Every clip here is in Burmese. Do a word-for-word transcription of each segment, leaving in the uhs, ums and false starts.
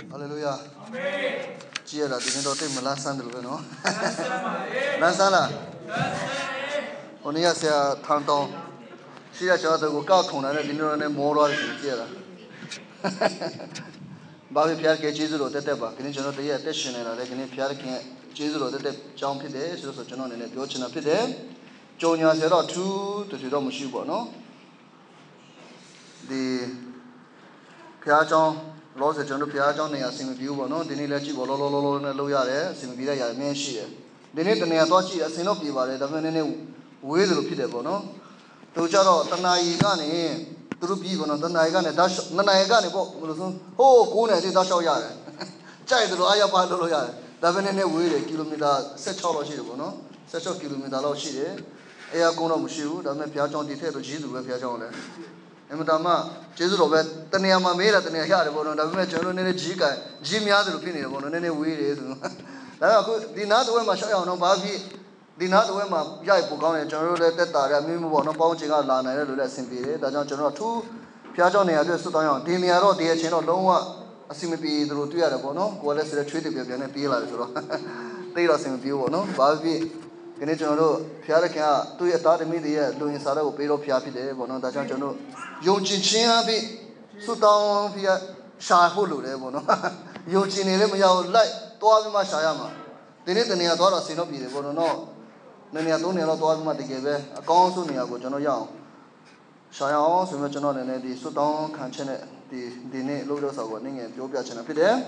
Hallelujah. Amen. Chia là tiếng đó tiếng mà lan san được rồi nó. Lan san là. Hôm nay sẽ thằng tông. Chia cho tôi có cao không này tiếng đó này mua rồi chia là. Bao nhiêu phiền cái chế độ để tết ba. Cái này cho nó tới tết xin này là cái này phiền cái chế độ để tết trong phía đấy, rồi cho nó này biểu trên phía đấy. Cho nhà sẽ đó chú tôi chỉ đó một xíu bỏ nó. Đi phía trong lo sẽ cho nó phía trong này xem view bỏ nó. Đi này là chỉ bỏ lo lo lo lo này lo ya đấy, xem view đấy ya mấy xí. Đi này tận này tôi chỉ xem nó phía vào đấy, đâm này này uế rồi phía đấy bỏ nó. Tôi cho nó tận này cái này. Tôi biết bọn nó tận này cái này đã tận này cái này bộ một số ô cô này thì đã sao vậy chạy từ ai vào đâu rồi đã bên này vui đấy km sáu trăm lo xí bọn nó sáu trăm km lo xí đấy ai cũng nó một xíu đã mấy phía trong thì thế tôi chỉ được phía trong đấy em ta mà chỉ được về tận này mà mấy là tận này cái bọn nó đã bên chỗ nó này chỉ cái chỉ mấy cái phía này bọn nó này vui đấy đó là đi nát tôi mà sao nó bảo vì đi nát tôi mà giải phụ con này cho nó để tết ta ra mình bọn nó bao nhiêu cái là này rồi để xem phim đấy, cho nó thu phía trong này là số tao nhon, đi này rồi đi trên nó lâu quá, xem phim rồi tụi nó bọn nó, qua đây sẽ chơi tiếp về này phim lại rồi, đây là xem phim bọn nó, bảo vì cái này cho nó phía cái kia tụi ta thì mình đi lưu ý sao đó cái rồi phía phía đấy bọn nó, cho nó dùng chín chín à vì số tao phía sai phụ lù đấy bọn nó, dùng chín này mới giàu lại, tôi mới mà sai mà, thế này thế này tôi là xin nó phim đấy bọn nó nên nhà tôi này là tôi mà đi cái về, con số này của cho nó giàu, sao giàu, số mà cho nó này đi số tông khăn chân này đi đi này lúc đó sao vậy, này nghe biểu biểu chân này phải đấy,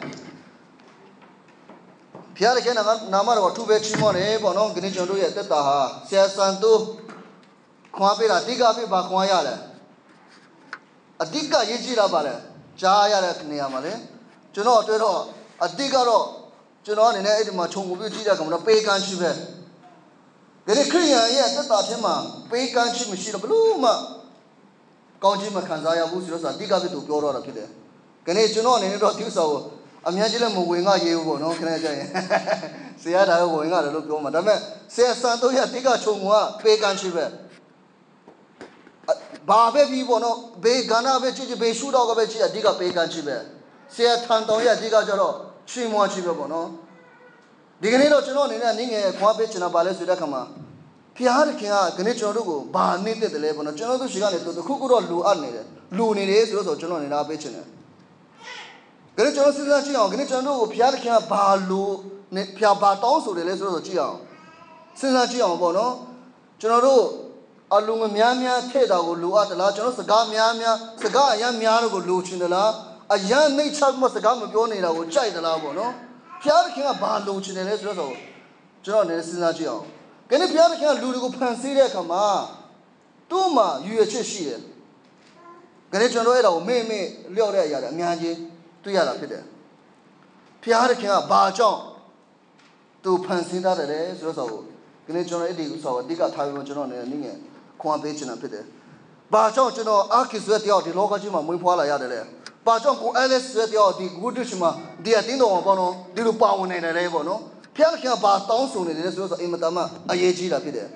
phía cái này nằm ở vào thu về chim này, bọn nó cái này cho tôi vậy, tết ta ha, xe san tu, khoa về là đi cả về bà khoa ya đấy, à đi cả gì gì là bà đấy, cha ya đấy này mà đấy, cho nó tôi đó, à đi cả đó, cho nó này này mà chung cũng biết gì là cái mà nó pay can chim về. Cái này khi nhà ấy tất cả thế mà bây can chi mình xí là bự mà con chi mà khán giả ya vui rồi sao đi cả về tụ biểu rồi cái đấy cái này cho nó này nó thiếu sầu à mình chỉ là một người ngay yêu của nó cái này chơi xe đã người ngay là lúc biểu mà đó mà xe sang tôi ya đi cả chung quá bây can chi về ba về vì bọn nó bây gana về chỉ bây shoot out về chỉ đi cả bây can chi về xe thang tàu ya đi cả cho nó chuyên môn chi về bọn nó đi cái này đó cho nó này này nghe khoa về cho nó bảo lên suy ra không mà phía cái kia cái này cho nó có ba mươi tết đấy bọn nó cho nó tôi xí cái này tôi tôi khu đó lù ăn này lù này đấy rồi cho nó này ra về cho nó cái này cho nó xin ra chỉ cái này cho nó phía cái kia ba lù này phía ba tao số đấy rồi chỉ à xin ra chỉ bọn nó cho nó đó à lù mà mía mía thế đâu lù ăn là cho nó sờ cá mía mía sờ cá ya mía nó có lù chín là à ya này chắc mà sờ cá mà biểu này là có chạy là bọn nó phía cái kia ba lù chín đấy rồi cho nó này xin ra chỉ cái này phía cái kia lù được phản xí đấy không mà tu mà yêu chết xí đấy cái này cho nó là mẹ mẹ liệu đấy ya đấy miếng gì tu ya là phải đấy phía cái kia ba trong tu phản xí đó đấy rồi sao cái này cho nó đi sao đi cả thái cho nó này nghe quan bế cho nó phải đấy ba trong cho nó ác cái suy theo thì lo cái gì mà mới phá lại ya đấy ba trong của ai suy theo thì good chứ mà đi tiếng đâu mà bọn nó đi lúc bao này này bọn nó phía cái kia ba tao số này đấy rồi sao em ta mà ai chỉ là phải đấy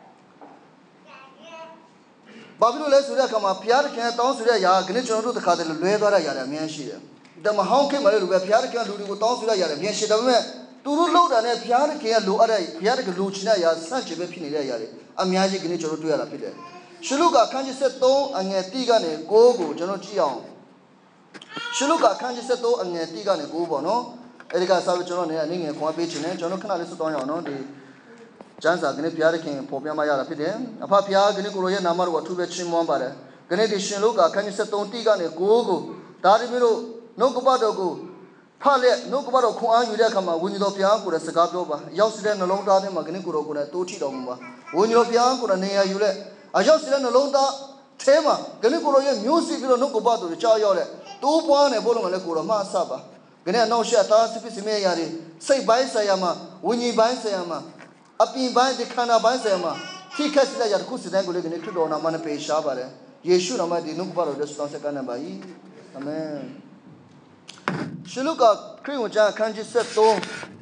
ba biết lấy số ra cái mà phía cái kia tao số ra ya cái này cho nó được khai được luyện đó ra ya miếng xí đấy đâm mà hông cái mà luyện phía cái kia luyện của tao số ra ya miếng xí đâm mà tu luyện lâu rồi này phía cái kia luyện ở đây phía cái luyện chỉ là ya sáng chế về phi này ya đấy à miếng gì cái này cho nó tu ya là phải đấy Shulu cả khăn chỉ sẽ to anh nghe tí cái này cố cố cho nó chỉအောင်Shulu cả khăn chỉ sẽ to anh nghe tí cái này cố bỏ nó ấy cái sao cho nó này anh nghe khoa bế trên này cho nó khăn là số to nhau nó thì chance cái này phía cái kia phổ biến mà ya là phải đấy à phải phía cái này cô rồi nằm ở vào thu về chim mòn bare cái này thì Shulu cả khăn chỉ sẽ to tí cái này cố cố ta đi mình đâu nó có bao đâu cố phải lẽ nó có bao đâu không ai như thế mà vốn như đó phía cô là sẽ gặp đâu ba giáo sư nó lâu ta thế mà cái này cô rồi cô là tổ chức đâu mà vốn như đó phía cô là này như thế à giáo sư nó lâu ta thế mà cái này cô rồi music nó có bao đâu cho yêu đấy tu bữa này bố nó cô là mà sao ba cái này nó sẽ ta sẽ phải xem gì xây bài xây mà vốn như bài xây mà apin bài thì khana bài xây mà khi khách sẽ ra cũng sẽ đến cô lấy cái này cứ đồ nào mà nó phải sao ba đấy Giêsu nó mà đi nó có bao giờ sẽ cái này bài amen Shulu cả khi mà cha khăn chỉ sẽ to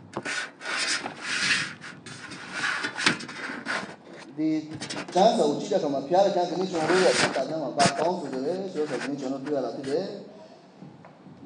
đi cha sau chỉ là mà phía cha cái này cho nó rồi ta mà ba tao rồi đấy rồi cái này cho nó đưa là thế đấy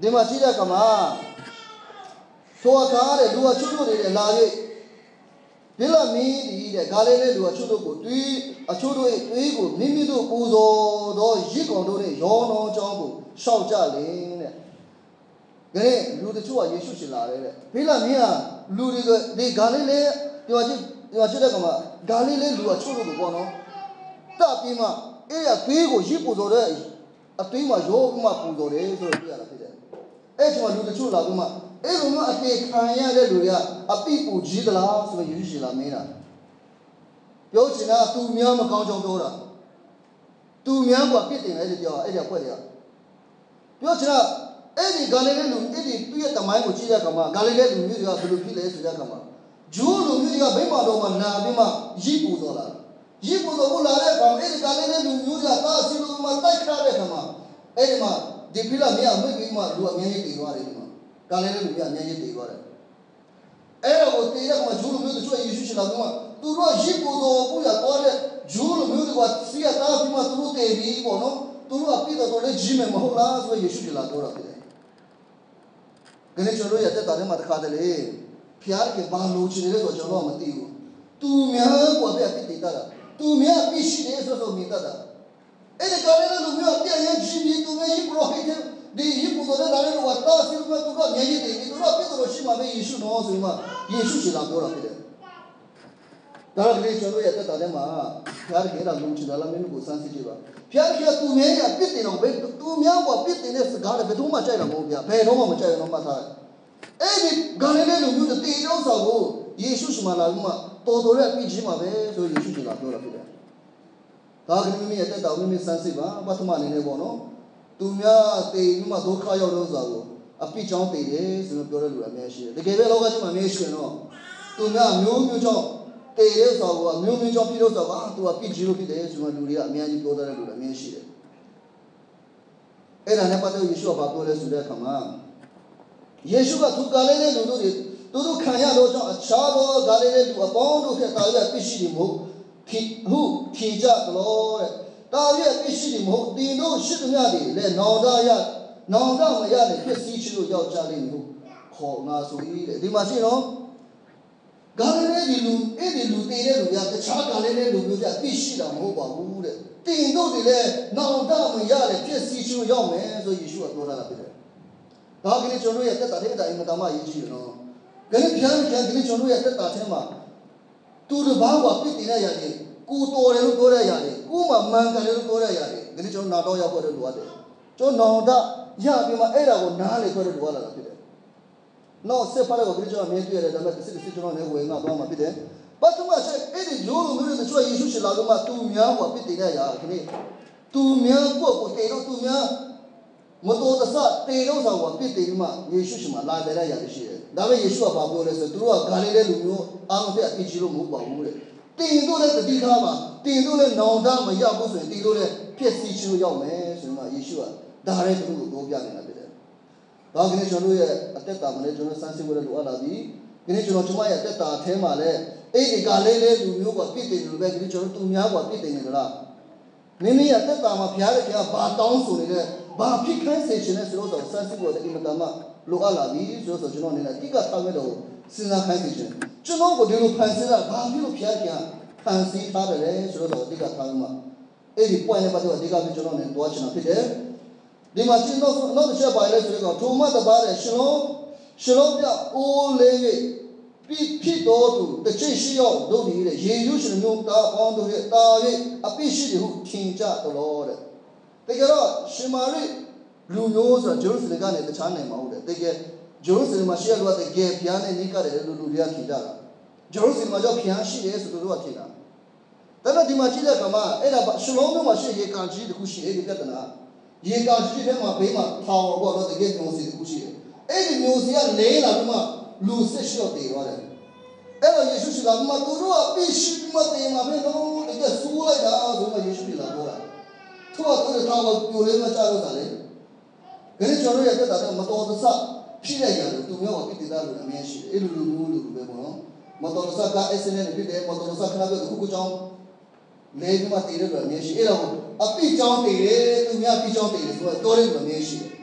ဒီမှာကြည့်တဲ့အခါမှာထိုအခါတဲ့လူကချွတ်တို့တွေလာ၍ဒီလိုမင်းဒီတဲ့ဂါလေးလေးလူကချွတ်တို့ကိုတွေးအချွတ်တို့ရဲ့တွေးကိုမိမိတို့ပူဇော်သောရစ်ကောင်တို့နဲ့ရောနောကြောင်းကိုရှောက်ကြလင်းတဲ့ကဲလူတချို့ကယေရှုရှင်လာတယ်တဲ့ဒီလိုမင်းကလူတွေကဒီဂါလေးလေးဒီမှာကြည့်ဒီမှာကြည့်တဲ့အခါမှာဂါလေးလေးလူကချွတ်တို့ကိုပေါ့နော်တပ်ပြီးမှအဲ့ရသေးကိုရစ်ပူဇော်တဲ့အသေးမှာရောပြီးမှပူဇော်တယ်ဆိုတော့ပြရတာဖြစ်တယ်အဲ့ဒီမှာလူတချို့လာပြီးမှအဲ့လိုမျိုးအတေခံရတဲ့လူတွေကအပိပူကြီးသလားဆိုတော့ယေရှုရှင်လာမင်းတာပြောချင်တာသူများမကောင်းကြောင်းပြောတာသူများကပြစ်တင်တယ်လို့ပြောအဲ့ဒီအဖွဲ့တွေကပြောချင်တာအဲ့ဒီဂါလိလဲလူအဲ့ဒီသူ့ရဲ့တမိုင်းကိုကြည့်တဲ့အခါမှာဂါလိလဲလူမျိုးတွေကဘယ်လိုဖြစ်လဲဆိုတဲ့အခါမှာဂျူးလူမျိုးတွေကဗိမာန်တော်မှာလာပြီးမှရစ်ပူဇော်လာရစ်ပူဇော်ဖို့လာတဲ့အခါမှာအဲ့ဒီဂါလိလဲလူမျိုးတွေကတာစီလူမှာတိုက်ခါတဲ့အခါမှာအဲ့ဒီမှာဒီဖိလာမင်းအမိတ်ပြီးမှလူအမြင်ကြီးတည်သွားတယ်ဒီမှာဂါလိလဲလူကအမြင်ကြီးတည်သွားတယ်အဲ့တော့တည်ရမှာဂျူးလူမျိုးတို့ယေရှုရှင်လာပြီးမှသူတို့ရစ်ပူဇော်ဖို့ရတော့တဲ့ဂျူးလူမျိုးတွေကစီရတာပြီးမှသူတို့တည်ပြီးပေါ့နော်သူတို့ကပြည်တော်လေးကြီးမယ်မဟုတ်လားဆိုယေရှုရှင်လာတော့တာဖြစ်တယ်။ဒီနေ့ကျွန်တော်ရတဲ့တာထဲမှာတခါတလေဖျားကဘာလို့ချင်လဲဆိုတော့ကျွန်တော်မသိဘူး။သူများကပြပြတည်တာ။သူများပြရှိတယ်ဆိုတော့မြင်တတ်တာ။အဲ့ဒီကလေးလူမျိုးပြရင်ကြီးပြီးသူများပရိုဟိတ်ဒီယေပူတော်တဲ့လည်းဝတ်တာစီမသူကမြင်ရတဲ့ဒီတော့ပြည်တော်ရှိမှပဲယေရှုနော်ဆိုမှယေရှုရှင်လာပြောတာဖြစ်တယ်။ဒါကလေးကျွန်တော်ရတဲ့တာထဲမှာဖျားကလည်းလုံချင်တယ်လားမင်းကိုစမ်းစစ်ကြည့်ပါ။ဖျားကသူများကပြစ်တင်တော့ဘယ်သူများကပြစ်တင်တဲ့စကားတွေဘယ်တော့မှကြိုက်တာမဟုတ်ဗျာဘယ်တော့မှမကြိုက်တော့မှထားတယ်အဲ့ဒီဂါလိလဲလူမျိုးတွေတေတော့ဆောင်ကိုယေရှုရှင်လာပြီးမှတော်တော်ရဲ့ပြည်ကြီးမှာပဲဆိုယေရှုရှင်လာပြောတာဖြစ်တယ်ဒါကမိမိရဲ့တက်တော်မိမိစမ်းစစ်ပါပထမအနေနဲ့ပေါ့နော်သူများတေပြီးမှဒုက္ခရောက်တော့ဆောင်ကိုအပြစ်ကြောင့်တေတယ်ဆိုတော့ပြောတဲ့လူအများရှိတယ်တကယ်ပဲလောကကြီးမှာအများရှိတယ်နော်သူများမျိုးမျိုးကြောင့်တေတဲ့ဆောင်ကိုမျိုးမျိုးကြောင့်ပြည်တော့ဆောင်ကသူကပြစ်ကြီးလို့ဖြစ်တယ်ဆိုတော့လူတွေကအများကြီးပြောတဲ့လူတွေအများရှိတယ်အဲ့ဒါနဲ့ပတ်သက်ယေရှုကဘာပြောလဲဆိုတဲ့အခါမှာယေရှုကသူဂါလိလဲလူတို့တွေသူတို့ခံရတော့ကြောင့်အခြားသောဂါလိလဲလူအပေါင်းတို့ကတာရပြစ်ရှိတယ်မဟုတ်ခိဟုခိကြသလိုတဲ့တာရပြစ်ရှိတယ်မဟုတ်တင်တို့ရှိသမျှတွေလဲနောင်တရနောင်တမရတဲ့ဖြစ်စည်းရှိလို့ရောက်ကြလိမ့်မယ်ခေါ်ငါဆို၏တဲ့ဒီမှာရှိနော်ဂါလိလဲဒီလူအဲ့ဒီလူတည်တဲ့လူကတခြားဂါလိလဲလူမျိုးကပြစ်ရှိတာမဟုတ်ပါဘူးတဲ့တင်တို့တွေလဲနောင်တမရတဲ့ဖြစ်စည်းရှိလို့ရောက်မယ်ဆိုယေရှုကပြောထားတာဖြစ်တယ်ဒါကလေးကျွန်တော်ရဲ့တက်တာတဲ့တိုင်မှာတမရေးကြည့်ရနော်ကလေးပြန်ပြန်ကလေးကျွန်တော်ရဲ့တက်တာထဲမှာသူတို့ဘာဝပြစ်တင်ရရတယ်ကိုတော်တယ်လို့ပြောရရတယ်ကိုမှမှန်တယ်လို့ပြောရရတယ်ကလေးကျွန်တော်နာတော့ရောက်ဖို့လိုရတယ်ကျွန်တော်နောင်တရပြီးမှအဲ့ဒါကိုနားလေခွဲလို့လိုရတာဖြစ်တယ်နောက်ဆက်ဖားတော့ကလေးကျွန်တော်မြင်တွေ့ရတယ်ဒါပေမဲ့စစ်စစ်ကျွန်တော်လည်းဝယ်ငါသွားမှာဖြစ်တယ်ပထမချက်အဲ့ဒီရိုးလိုမျိုးတွေကျွန်တော်ယေရှုရှင်လာတော့မှသူများကပြစ်တင်ရရခလေးသူများကိုကိုတေတော့သူများမတော်တဆတေတော့ဆောင်ကပြစ်တယ်ပြီးမှယေရှုရှင်မှာလာတယ်ရရရှိတယ်ဒါပေမဲ့ယေရှုကဘာပြောလဲဆိုသူတို့ကဂါလိလဲလူမျိုးအားလုံးပြအပြစ်ကြီးလို့မဟုတ်ပါဘူးတဲ့တင်တို့လည်းတတိထားမှာတင်တို့လည်းနောင်တမရောက်ဘူးဆိုရင်တင်တို့လည်းဖြစ်စီချလို့ရောက်မယ်ဆိုမှယေရှုကဒါရဲသူတို့ကိုပြောပြနေတာဖြစ်တယ်ဒါကနေ့ကျွန်တော်ရဲ့အသက်တာမှာလည်းကျွန်တော်စမ်းစစ်ဖို့လည်းလိုအပ်လာပြီဒီနေ့ကျွန်တော်ကျွန်မရဲ့အသက်တာအထဲမှာလည်းအဲ့ဒီဂါလိလဲလူမျိုးကပြစ်တယ်လို့ပဲဒီနေ့ကျွန်တော်သူများကပြစ်တယ်နေကြလားမိမိရဲ့အသက်တာမှာဘုရားရဲ့ကဘာတောင်းဆိုနေတဲ့ဘာဖြစ်ခိုင်းစေချင်လဲဆိုတော့စမ်းစစ်ဖို့လည်းအင်မတန်မှလိုအပ်လာပြီဆိုတော့ကျွန်တော်အနေနဲ့တိကထားမဲ့တော့စဉ်းစားခိုင်းစေချင်ကျွန်တော်ကိုဒီလိုဖန်ဆင်းတာဘာဖြစ်လို့ဘုရားကဖန်ဆင်းထားတယ်လဲဆိုတော့တိကထားမှအဲ့ဒီ point နဲ့ပတ်သက်တော့ဒီကကျွန်တော်နဲ့တွားချင်တာဖြစ်တယ်ဒီမှာကျွန်တော်နောက်တစ်ချက်ပါလဲဆိုတော့ထိုမှတပါးတဲ့ရှင်လုံးရှင်လုံးပြအိုးလေး၍ပြဖြစ်တော်သူတစ်ချက်ရှိရောက်တို့ဒီတဲ့ယေရှုရှင်မျိုးတာပေါင်းတို့ရဲ့တာ၍အပြစ်ရှိတယ်ဟုထင်ကြတော်တဲ့တကယ်တော့ရှင်မာရိလူမျိုးဆိုတော့ဂျေရုဆလင်ကနေတခြားနိုင်မဟုတ်တယ်တကယ်ဂျေရုဆလင်မှာရှိရလို့တကယ်ဘုရားနဲ့နိကတဲ့လူလူတွေကထင်ကြတာဂျေရုဆလင်မှာကြောက်ဘုရားရှိတယ်ဆိုတော့ထင်တာဒါပေမဲ့ဒီမှာကြည့်တဲ့အခါမှာအဲ့ဒါရှလုံးမျိုးမှာရှိရေကန်ကြီးတခုရှိအဲ့ဒီပြဿနာရေကန်ကြီးထဲမှာဘေးမှာထောင်ပေါ်တော့တကယ်မျိုးစီတခုရှိတယ်အဲ့ဒီမျိုးစီကလဲလာပြီးမှလူစစ်ရှော့တည်သွားတယ်အဲ့တော့ယေရှုရှိလာပြီးမှသူတို့ကပြရှိပြီးမှတည်မှာပဲတော့တကယ်ဆူလိုက်တာဆိုမှယေရှုပြလာတော့တာသူကသူ့ထောင်ကိုပြိုလေးမချတော့တာလေခရီးကျွန်တော်ရဲ့တက်တာတော့မတော်တဆဖြစ်ရရတယ်သူမျိုးကပြစ်တာလို့အမြင်ရှိတယ်အဲ့လိုလိုမျိုးလိုပဲပေါ့နော်မတော်တဆက S N N ဖြစ်တယ်မတော်တဆခဏပဲခုခုကြောင်းလဲပြီးမှတည်တယ်လို့အမြင်ရှိအဲ့တော့အပြစ်ကြောင်းတည်တယ်သူများပြစ်ကြောင်းတည်တယ်ဆိုတော့တော်တယ်လို့အမြင်ရှိတယ်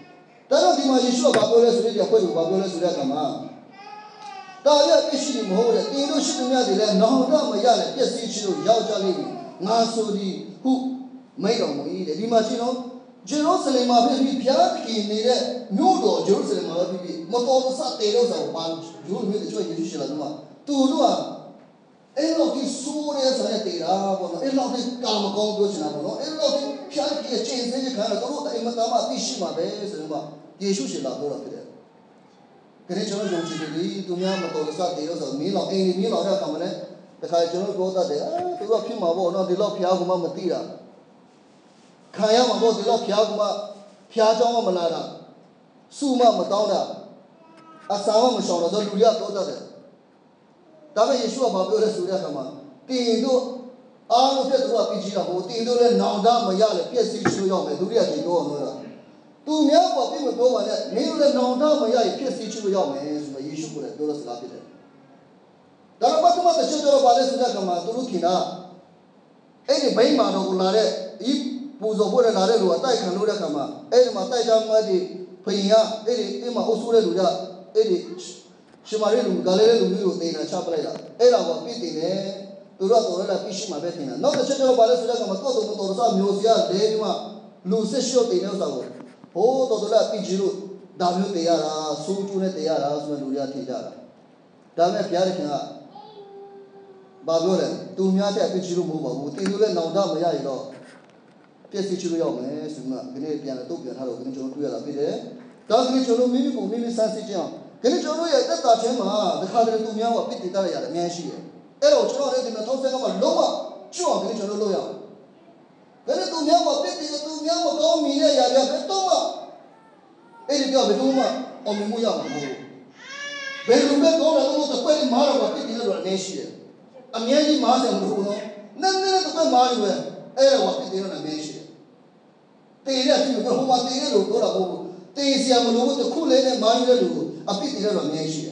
Tara di ma Yeshua babole suri dia poi babole suri kama. Ta ya pishi ni mo le ti lo shi tumya de le no da ma ya le pyet si chi lo yao ja le nga so di hu mai lo mo yi de di ma chi no Jerusalem ma phi phi phya ki ni de myo do Jerusalem ma phi phi mo to sa te lo sa ba ju mi de choi Yesu shi la ma tu lo a e lo ki su re sa ne te ra ko no e lo ki ka ma kong pyo china ko no e lo ki phya ki ye chen se ji kha la to lo ta e ma ta ma pi shi ma be so ma Yesu shi la do la phi de 그래 저는 좀 지들이 두면 뭐 또서 되어서 미로 에이 미로 자 가면은 내가 저는 보다 돼. 아, 그거 피마 뭐 너 뒤로 피하고만 못 뛰라. 가야만 뭐 뒤로 피하고만 피하정만 못 나라. 수만 못 따오라. 아사만 못 셔서 루리야 또다 돼. 다음에 예수가 바보를 소리야 가만. 띵도 아무 때 들어와 삐지라고 띵도를 나온다 뭐 야래 피했을 수요. 루리야 되고 너라. Tu mẹ bảo biết một câu mà này, nếu là nòng đó mà vậy, phía sau chưa có mẹ, rồi mà Giêsu cũng là tôi là sự khác biệt. Đó là bắt đầu mà tôi cho nó bảo là sự khác mà tôi lúc khi nào, ấy thì bảy mà nó cũng là đấy, ít bù dầu bù là là đấy rồi, tay khăn lúc đấy mà, ấy mà tay trang mà thì phải nhá, ấy thì ấy mà ô số đấy rồi, ấy thì xem mà đấy rồi, cái đấy rồi rồi tiền là chắp lại là, ấy là bảo biết tiền này, tôi nói tôi là biết xem mà biết tiền là, nó tôi cho nó bảo là sự khác mà tôi tôi tôi sao nhiều gì à, đấy mà lù sẽ siêu tiền nó sao? Ô tô tô là pi jiru damu te ya ra su chu ne te ya ra so lu ya thi ja ra da me phya de khin ga ba pyo le tu mya te pi jiru mo ba bu ti lu le naung da ma ya yi lo pyet si chu lo yaw me so ma kene pian le tok pian tha lo kene chon tu ya la pi de da kene chon lo mi mi ko mi mi san si chin aw kene chon lo ye tat ta chen ma da kha de tu mya wa pi ti ta ya le myan shi ye ai lo chon lo le de thong sen ga ma lo wa chu aw kene chon lo lo ya 그래 또 명과 뺏기고 또 명과 또 미래 야야 뺏도마 애리 뼈 뺏도마 어미무야 뭐 배루배 거라도 또 빨리 말하고 뺏기는 거 내시에 아미야지 마세 모르고노 난내는 또 말이 왜 애라고 뺏기는 거 내시에 때려 지금 그 호마 때려 놓고라고 때시야 모르고 또 쿨레네 말이를 놓고 아 뺏기는 거 내시에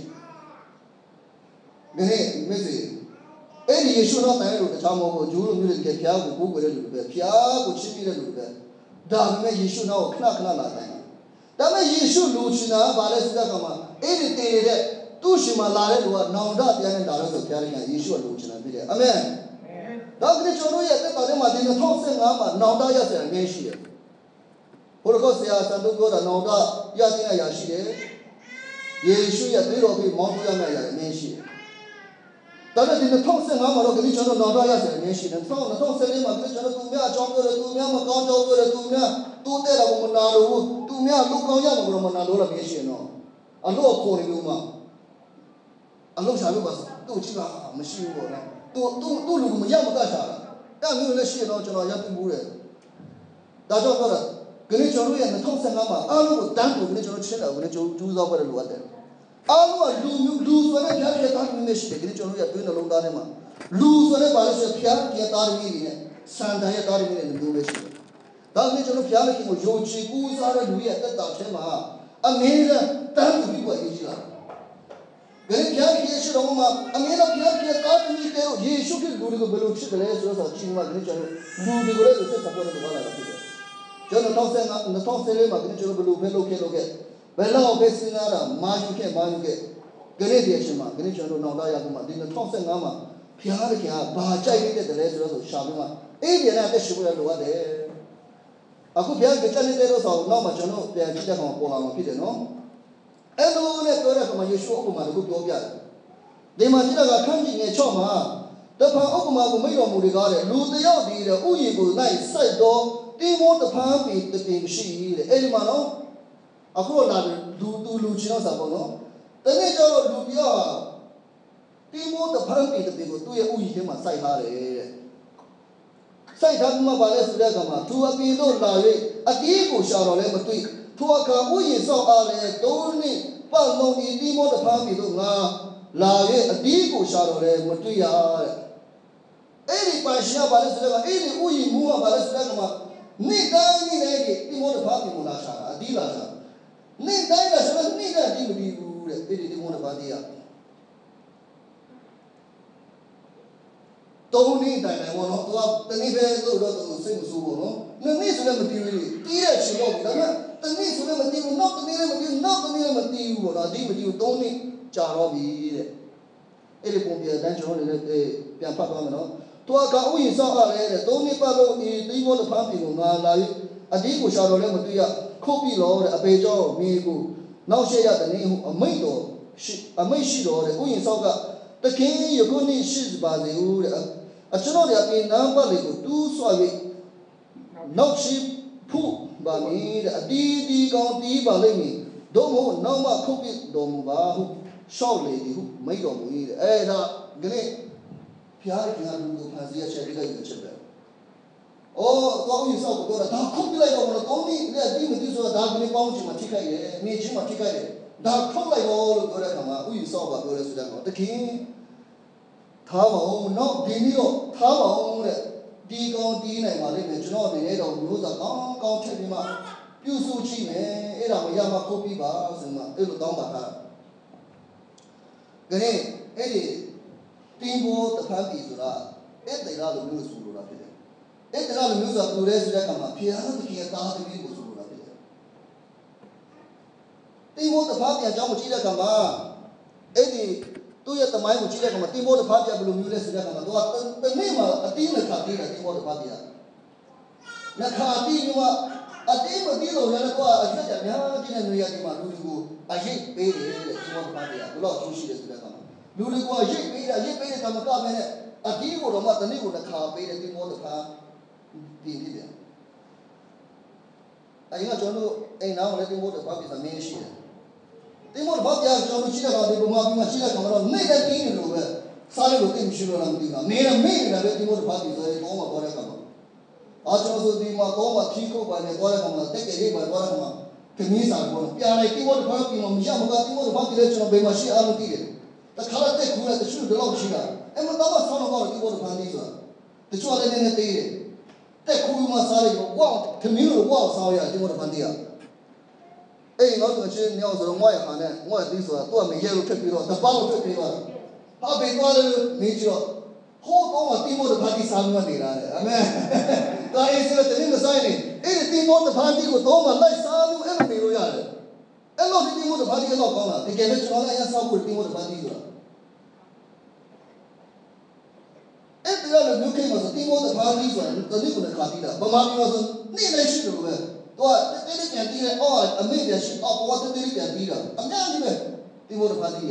네 메시အဲ့ဒီယေရှုတော်တိုင်လို့တခြားမဟုတ်ဘူးဂျူးလူမျိုးတွေဖျားကိုကိုးကွယ်တဲ့လူတွေပဲဖျားကိုချစ်မိတဲ့လူတွေပဲဒါပေမဲ့ယေရှုတော်ကိုခဏခဏလာတိုင်းဒါပေမဲ့ယေရှုလူချင်တာကဘာလဲဆိုတော့ကမှအဲ့ဒီတည်နေတဲ့သူ့ရှင်မှာလာတဲ့လူကနောင်တပြန်နေတာလို့ဆိုဖျားလိုက်ယေရှုကလူချင်တာဖြစ်တယ်အာမင်ဒါကကျွန်တော်ရဲ့တက်တော်ထဲမှာဒီနှစ်ဆယ်ငါမှာနောင်တရဆက်အမြဲရှိတယ်ဘုရားကဆရာစံတို့ပြောတာနောင်တရတဲ့ရာရှိတယ်ယေရှုရဲ့သွေးတော်ပြီးမောင်းထုတ်ရမယ့်အရာအမြဲရှိတယ်ဒါနဲ့ဒီနှစ်ဆယ်ငါမှာတော့ဒီကျွန်တော်နောင်တရဆက်အမြဲရှိတယ်၂၀၁၄မှာဒီကျွန်တော်သူများအကြောင်းပြောတယ်သူများမကောင်းကြောင်းပြောတယ်သူများတိုးတဲ့တာကိုမနာလို့သူများလူကောင်းရမှာကိုမနာလို့လည်းမရှိတော့အလို့ခေါ်နေလို့မှာအလို့ရှာလို့ပါသူ့ကြည့်ပါမရှိဘူးပေါ့နော်သူသူသူ့လူကမရမကရှာတာအဲ့မျိုးလည်းရှိတော့ကျွန်တော်ရပ်ပြီးဘူးတယ်ဒါကြောင့်ပြောတာဒီနေ့ကျွန်တော်ရဲ့၂၀၁၅မှာအားလုံးကိုတန်းကိုဒီနေ့ကျွန်တော်ချင်းတယ်ဒီနေ့ကျွန်တော်ကျူးစားပွဲလို့ရတယ်အားလုံးကလူလူဆိုတဲ့ဖျားပြတာမျိုးမရှိတယ်ဒီနေ့ကျွန်တော်ရဲ့တွင်းနှလုံးသားထဲမှာလူဆိုတဲ့ဘာလို့ဆိုဖျားပြတာမျိုးတွေနဲ့စံတန်ရဲ့တာမျိုးတွေနဲ့မျိုးပဲရှိတယ်ဒါနဲ့ကျွန်တော်ဖျားလိုက်ကိုယုံကြည်ကူးစားတဲ့လူရဲ့တက်တာထဲမှာအမေကတန်းကိုပြီးပွားရေးကြည့်လာဘယ်ဖျားပြည့်ရှိတော့မှအမေကဖျားပြတာမျိုးတွေကိုယေရှုခရစ်လူတွေကိုဘယ်လိုဖြစ်တယ်လဲဆိုတော့ချင်းမှဒီကျွန်တော်လူတွေကိုလည်းဆက်စပ်ပေါ်လို့ဘာလာတာဖြစ်တယ်ကျွန်တော်၂၀၁၅ ၂၀၁၄မှာဒီကျွန်တော်ဘယ်လိုပဲလုပ်ခဲ့လုပ်ခဲ့ဘယ်လောက်ပဲစဉ်းစားတာမာယူခဲ့မာယူခဲ့ဂရိတရရှင်မှာဂရိကျွန်တော်နောက်သားရကမှာဒီ၂၀၁၅မှာဖျားရခင်ကဘာကြိုက်နေတဲ့တလဲဆိုတော့ရှာပြီးမှအေးပြန်တဲ့ရှိဖို့ရလိုရတယ်အခုဖျားကြက်နေတဲ့တော့ဆိုတော့မှကျွန်တော်ပြန်ကြည့်တဲ့ကောင်ပေါ်လာမှာဖြစ်တယ်နော်အဲ့လိုနဲ့ပြောတဲ့ကောင်ယေရှုဥပမာတခုပြောပြတယ်ဒီမှာကြည့်တာကခန်းကြီးငယ်၆မှာတဖန်ဥပမာကိုမိတော်မူတွေကားတဲ့လူတယောက်ဒီတဲ့ဥယျာဉ်ကိုလိုက်စိုက်တော့တင်းမိုးတဖန်ပြီးတပင်ရှိတဲ့အဲ့ဒီမှာနော်အခုလာလူသူလူချင်းတော့စားပေါ့နော်တနေ့ကျတော့လူပြောဟာတင်းမိုးတဖန်ပြီးတပင်ကိုသူ့ရဲ့ဥယျာဉ်ထဲမှာစိုက်ထားတယ်တဲ့စိုက်ထားမှပါလဲဆိုတဲ့ကမှာသူအပင်တို့လာ၍အတီးကိုရှာတော့လဲမတွေ့ထိုအခါဥယျာဉ်ဆောက်အားလဲသုံးနှစ်ပတ်လုံးဒီတင်းမိုးတဖန်ပြီးတို့ငါလာ၍အတီးကိုရှာတော့လဲမတွေ့ရတဲ့အဲ့ဒီပါရှာပါလဲဆိုတဲ့ကအဲ့ဒီဥယျာဉ်မူကပါလဲဆိုတဲ့ကမှာနေ့တိုင်းနေ့တိုင်းဒီတင်းမိုးတဖန်ပြီးမလာရှာတာအတီးလာရှာနေ့တိုင်းကဆိုတော့နေ့တိုင်းဒီမပြီးဘူးတဲ့အဲ့ဒီဒီမောနဘာတီးရတုံးနေ့တိုင်းတိုင်းဘောနော်သူကတနေ့ပဲလို့တော့စိတ်မဆိုးဘူးနော်နှစ်နေ့ဆိုလည်းမတီးဘူးတီးတဲ့ချိန်တော့ဒါပေမဲ့တနေ့ဆိုလည်းမတီးဘူးနောက်တနေ့လည်းမသိဘူးပေါ့နော်အတိမသိဘူးသုံးနှစ်ကြာတော့ပြီတဲ့အဲ့ဒီပုံပြတန်းကျွန်တော်လည်းပြန်ဖတ်သွားမယ်နော်ตัวกาอุ้ยสาวอะไรเนี่ยตรงนี้ป้าลูกอีตีบอลพันปีกูงาลายอดีกูชาวเราเนี่ยมันตัวอย่างคุบปีล้อเนี่ยอเปจ้ามีกูน้องเชียร์แต่นี่หูไม่ตัวชิอไม่ชิล้อเนี่ยอุ้ยสาวก็ตะเคียนอยู่คนนี้ชิบาเลยอูเนี่ยอ่ะฉันเราเนี่ยเป็นน้ำป้าเลยกูตู้สวยน้องชิผู้บามีเนี่ยอดีดีกองตีบาเลยมีดมหูน้องมาคุบปีดมบาหูชอบเลยดิหูไม่ดมหูนี่เอ้ยนะกันนี่พี่อาร์พี่อาร์ดูพันสี่เชื่อได้ยังเชื่อโอ้ตัวอุ้ยสาวก็ตัวนั้นถ้าคุบปีเลยก็มันตรงนี้เนี่ยดีไม่ดีส่วนดาบนี่ป้องจิมาที่ใครเนี่ยมีจิมาที่ใครเนี่ยดาบคุบเลยก็ตัวนั้นทำมาอุ้ยสาวก็ตัวนั้นสุดยอดแต่คิดท้าวเอาเนาะดีนี่ก็ท้าวเอาเนี่ยดีกองดีไหนมาเลยเนี่ยကျွန်တော်เนี่ยတော့မျိုးစားကောင်းကောင်းချက်ပြီးမှပြုစုကြည့်မယ်အဲ့ဒါမရမှခုတ်ပြီးပါဆိုမှအဲ့လိုတောင်းပါတာဒါနဲ့အဲ့ဒီတင်းဘောတဖန်ပြီဆိုတာအဲ့တေရာလိုမျိုးဆိုလိုတာဖြစ်တယ်အဲ့တေရာလိုမျိုးဆိုတာသူလဲဆိုတဲ့အခါမှာဖျားသခင်ရဲ့တာသမီးကိုဆိုလိုတာဖြစ်တယ်တင်းဘောတဖန်ပြန်ကြောင်းမကြည့်တဲ့အခါမှာအဲ့ဒီသူ့ရဲ့တမိုင်းကိုကြည့်တဲ့အခါမှာတင်းဘောတဖန်ပြန်ဘယ်လိုမျိုးလဲဆိုတဲ့အခါမှာသူကတနေ့မှာအတင်းနဲ့ခါသေးတယ်တင်းဘောတဖန်ပြန်လက်ခါတီးပြီးမှအတင်းမတီးလို့လည်းတော့အချက်ကြများကြီးတဲ့နေရာဒီမှာလူတွေကိုအရေးပေးတယ်တဲ့တင်းဘောတဖန်ပြန်ဘယ်တော့ကျိုးရှိတယ်ဆိုတဲ့အခါမှာလူတွေကရိတ်ပေးတာရိတ်ပေးတဲ့ကမ္မကပဲနဲ့အတီးကိုတော့မှတနေ့ကိုတစ်ခါပေးတယ်ဒီမောတစ်ခါပြင်ပြတယ်အရင်ကကျွန်တော်အိမ်နာကိုလည်းဒီမောတစ်ခါပြင်စာမင်းရှိတယ်ဒီမောတစ်ခါပြကျွန်တော်ရှိတဲ့ကောင်ဒီပုံမှန်ပြီးမှရှိတဲ့ကောင်တော့နေတဲ့တင်းနေလို့ပဲစားလို့တိတ်မရှိလို့လားမသိဘူးနေရမေ့နေတာပဲဒီမောတစ်ခါပြင်စာရေတော့မှပေါ်တဲ့ကောင်အားကျွန်တော်ဆိုဒီမှာတော့မှခီးခုတ်ပါနဲ့ပေါ်တဲ့ကောင်တက်ကြရိတ်ပါပေါ်တဲ့ကောင်ခမင်းစာပေါ်ပြားလိုက်ဒီမောတစ်ခါပြင်မှမရမကဒီမောတစ်ခါပြင်လဲကျွန်တော်ဘယ်မှာရှိအောင်မသိတယ်တခါတော့တက်ခူးလိုက်တချို့တော့ရှိတာအဲ့မတော့ဆောင်းတော့ဒီဘောတဖန်လေးဆိုတာတချို့လည်းနည်းနည်းသေးတယ်တက်ခူးမှစားလိုက်တော့ဝေါခမင်းတို့ဝေါစားရဒီဘောတဖန်လေးอ่ะအဲ့ငါတို့ချင်းညောင်းဆိုတော့ငွားရခါနဲ့ငွားသေးဆိုတာသူ့အမေရဲလို့ဖြစ်ပြီးတော့တပေါက်ဖြစ်ပြီးတော့ဟာပေသွားလို့နေကြတော့ဟိုတော့ဒီဘောတဖန်လေးစားမှနေတာလေအမေဒါရေးစတဲ့တင်းမဆိုင်နေအဲ့ဒီဘောတဖန်လေးကိုတော့မှလိုက်စားလို့အဲ့လိုနေလို့ရတယ်အဲ့လိုဒီမို့တပါးဒီလောက်ကောင်းတာတကယ်လို့ကျွန်တော်လည်းအဆောက်ဖို့ဒီမို့တပါးဒီဆိုတာအဲ့ဒီလိုမျိုးကိမှာဆိုဒီမို့တပါးဒီဆိုတာတတိကုနဲ့ခါတီးတာဗမာပြည်မှာဆိုနေ့လည်းရှိတယ်လို့ပဲတော့တေးတေးပြန်တီးတယ်အော်အမေပြန်ရှိအော်ဘောတေးတေးပြန်တီးတာအများကြီးပဲဒီမို့တပါးဒီရ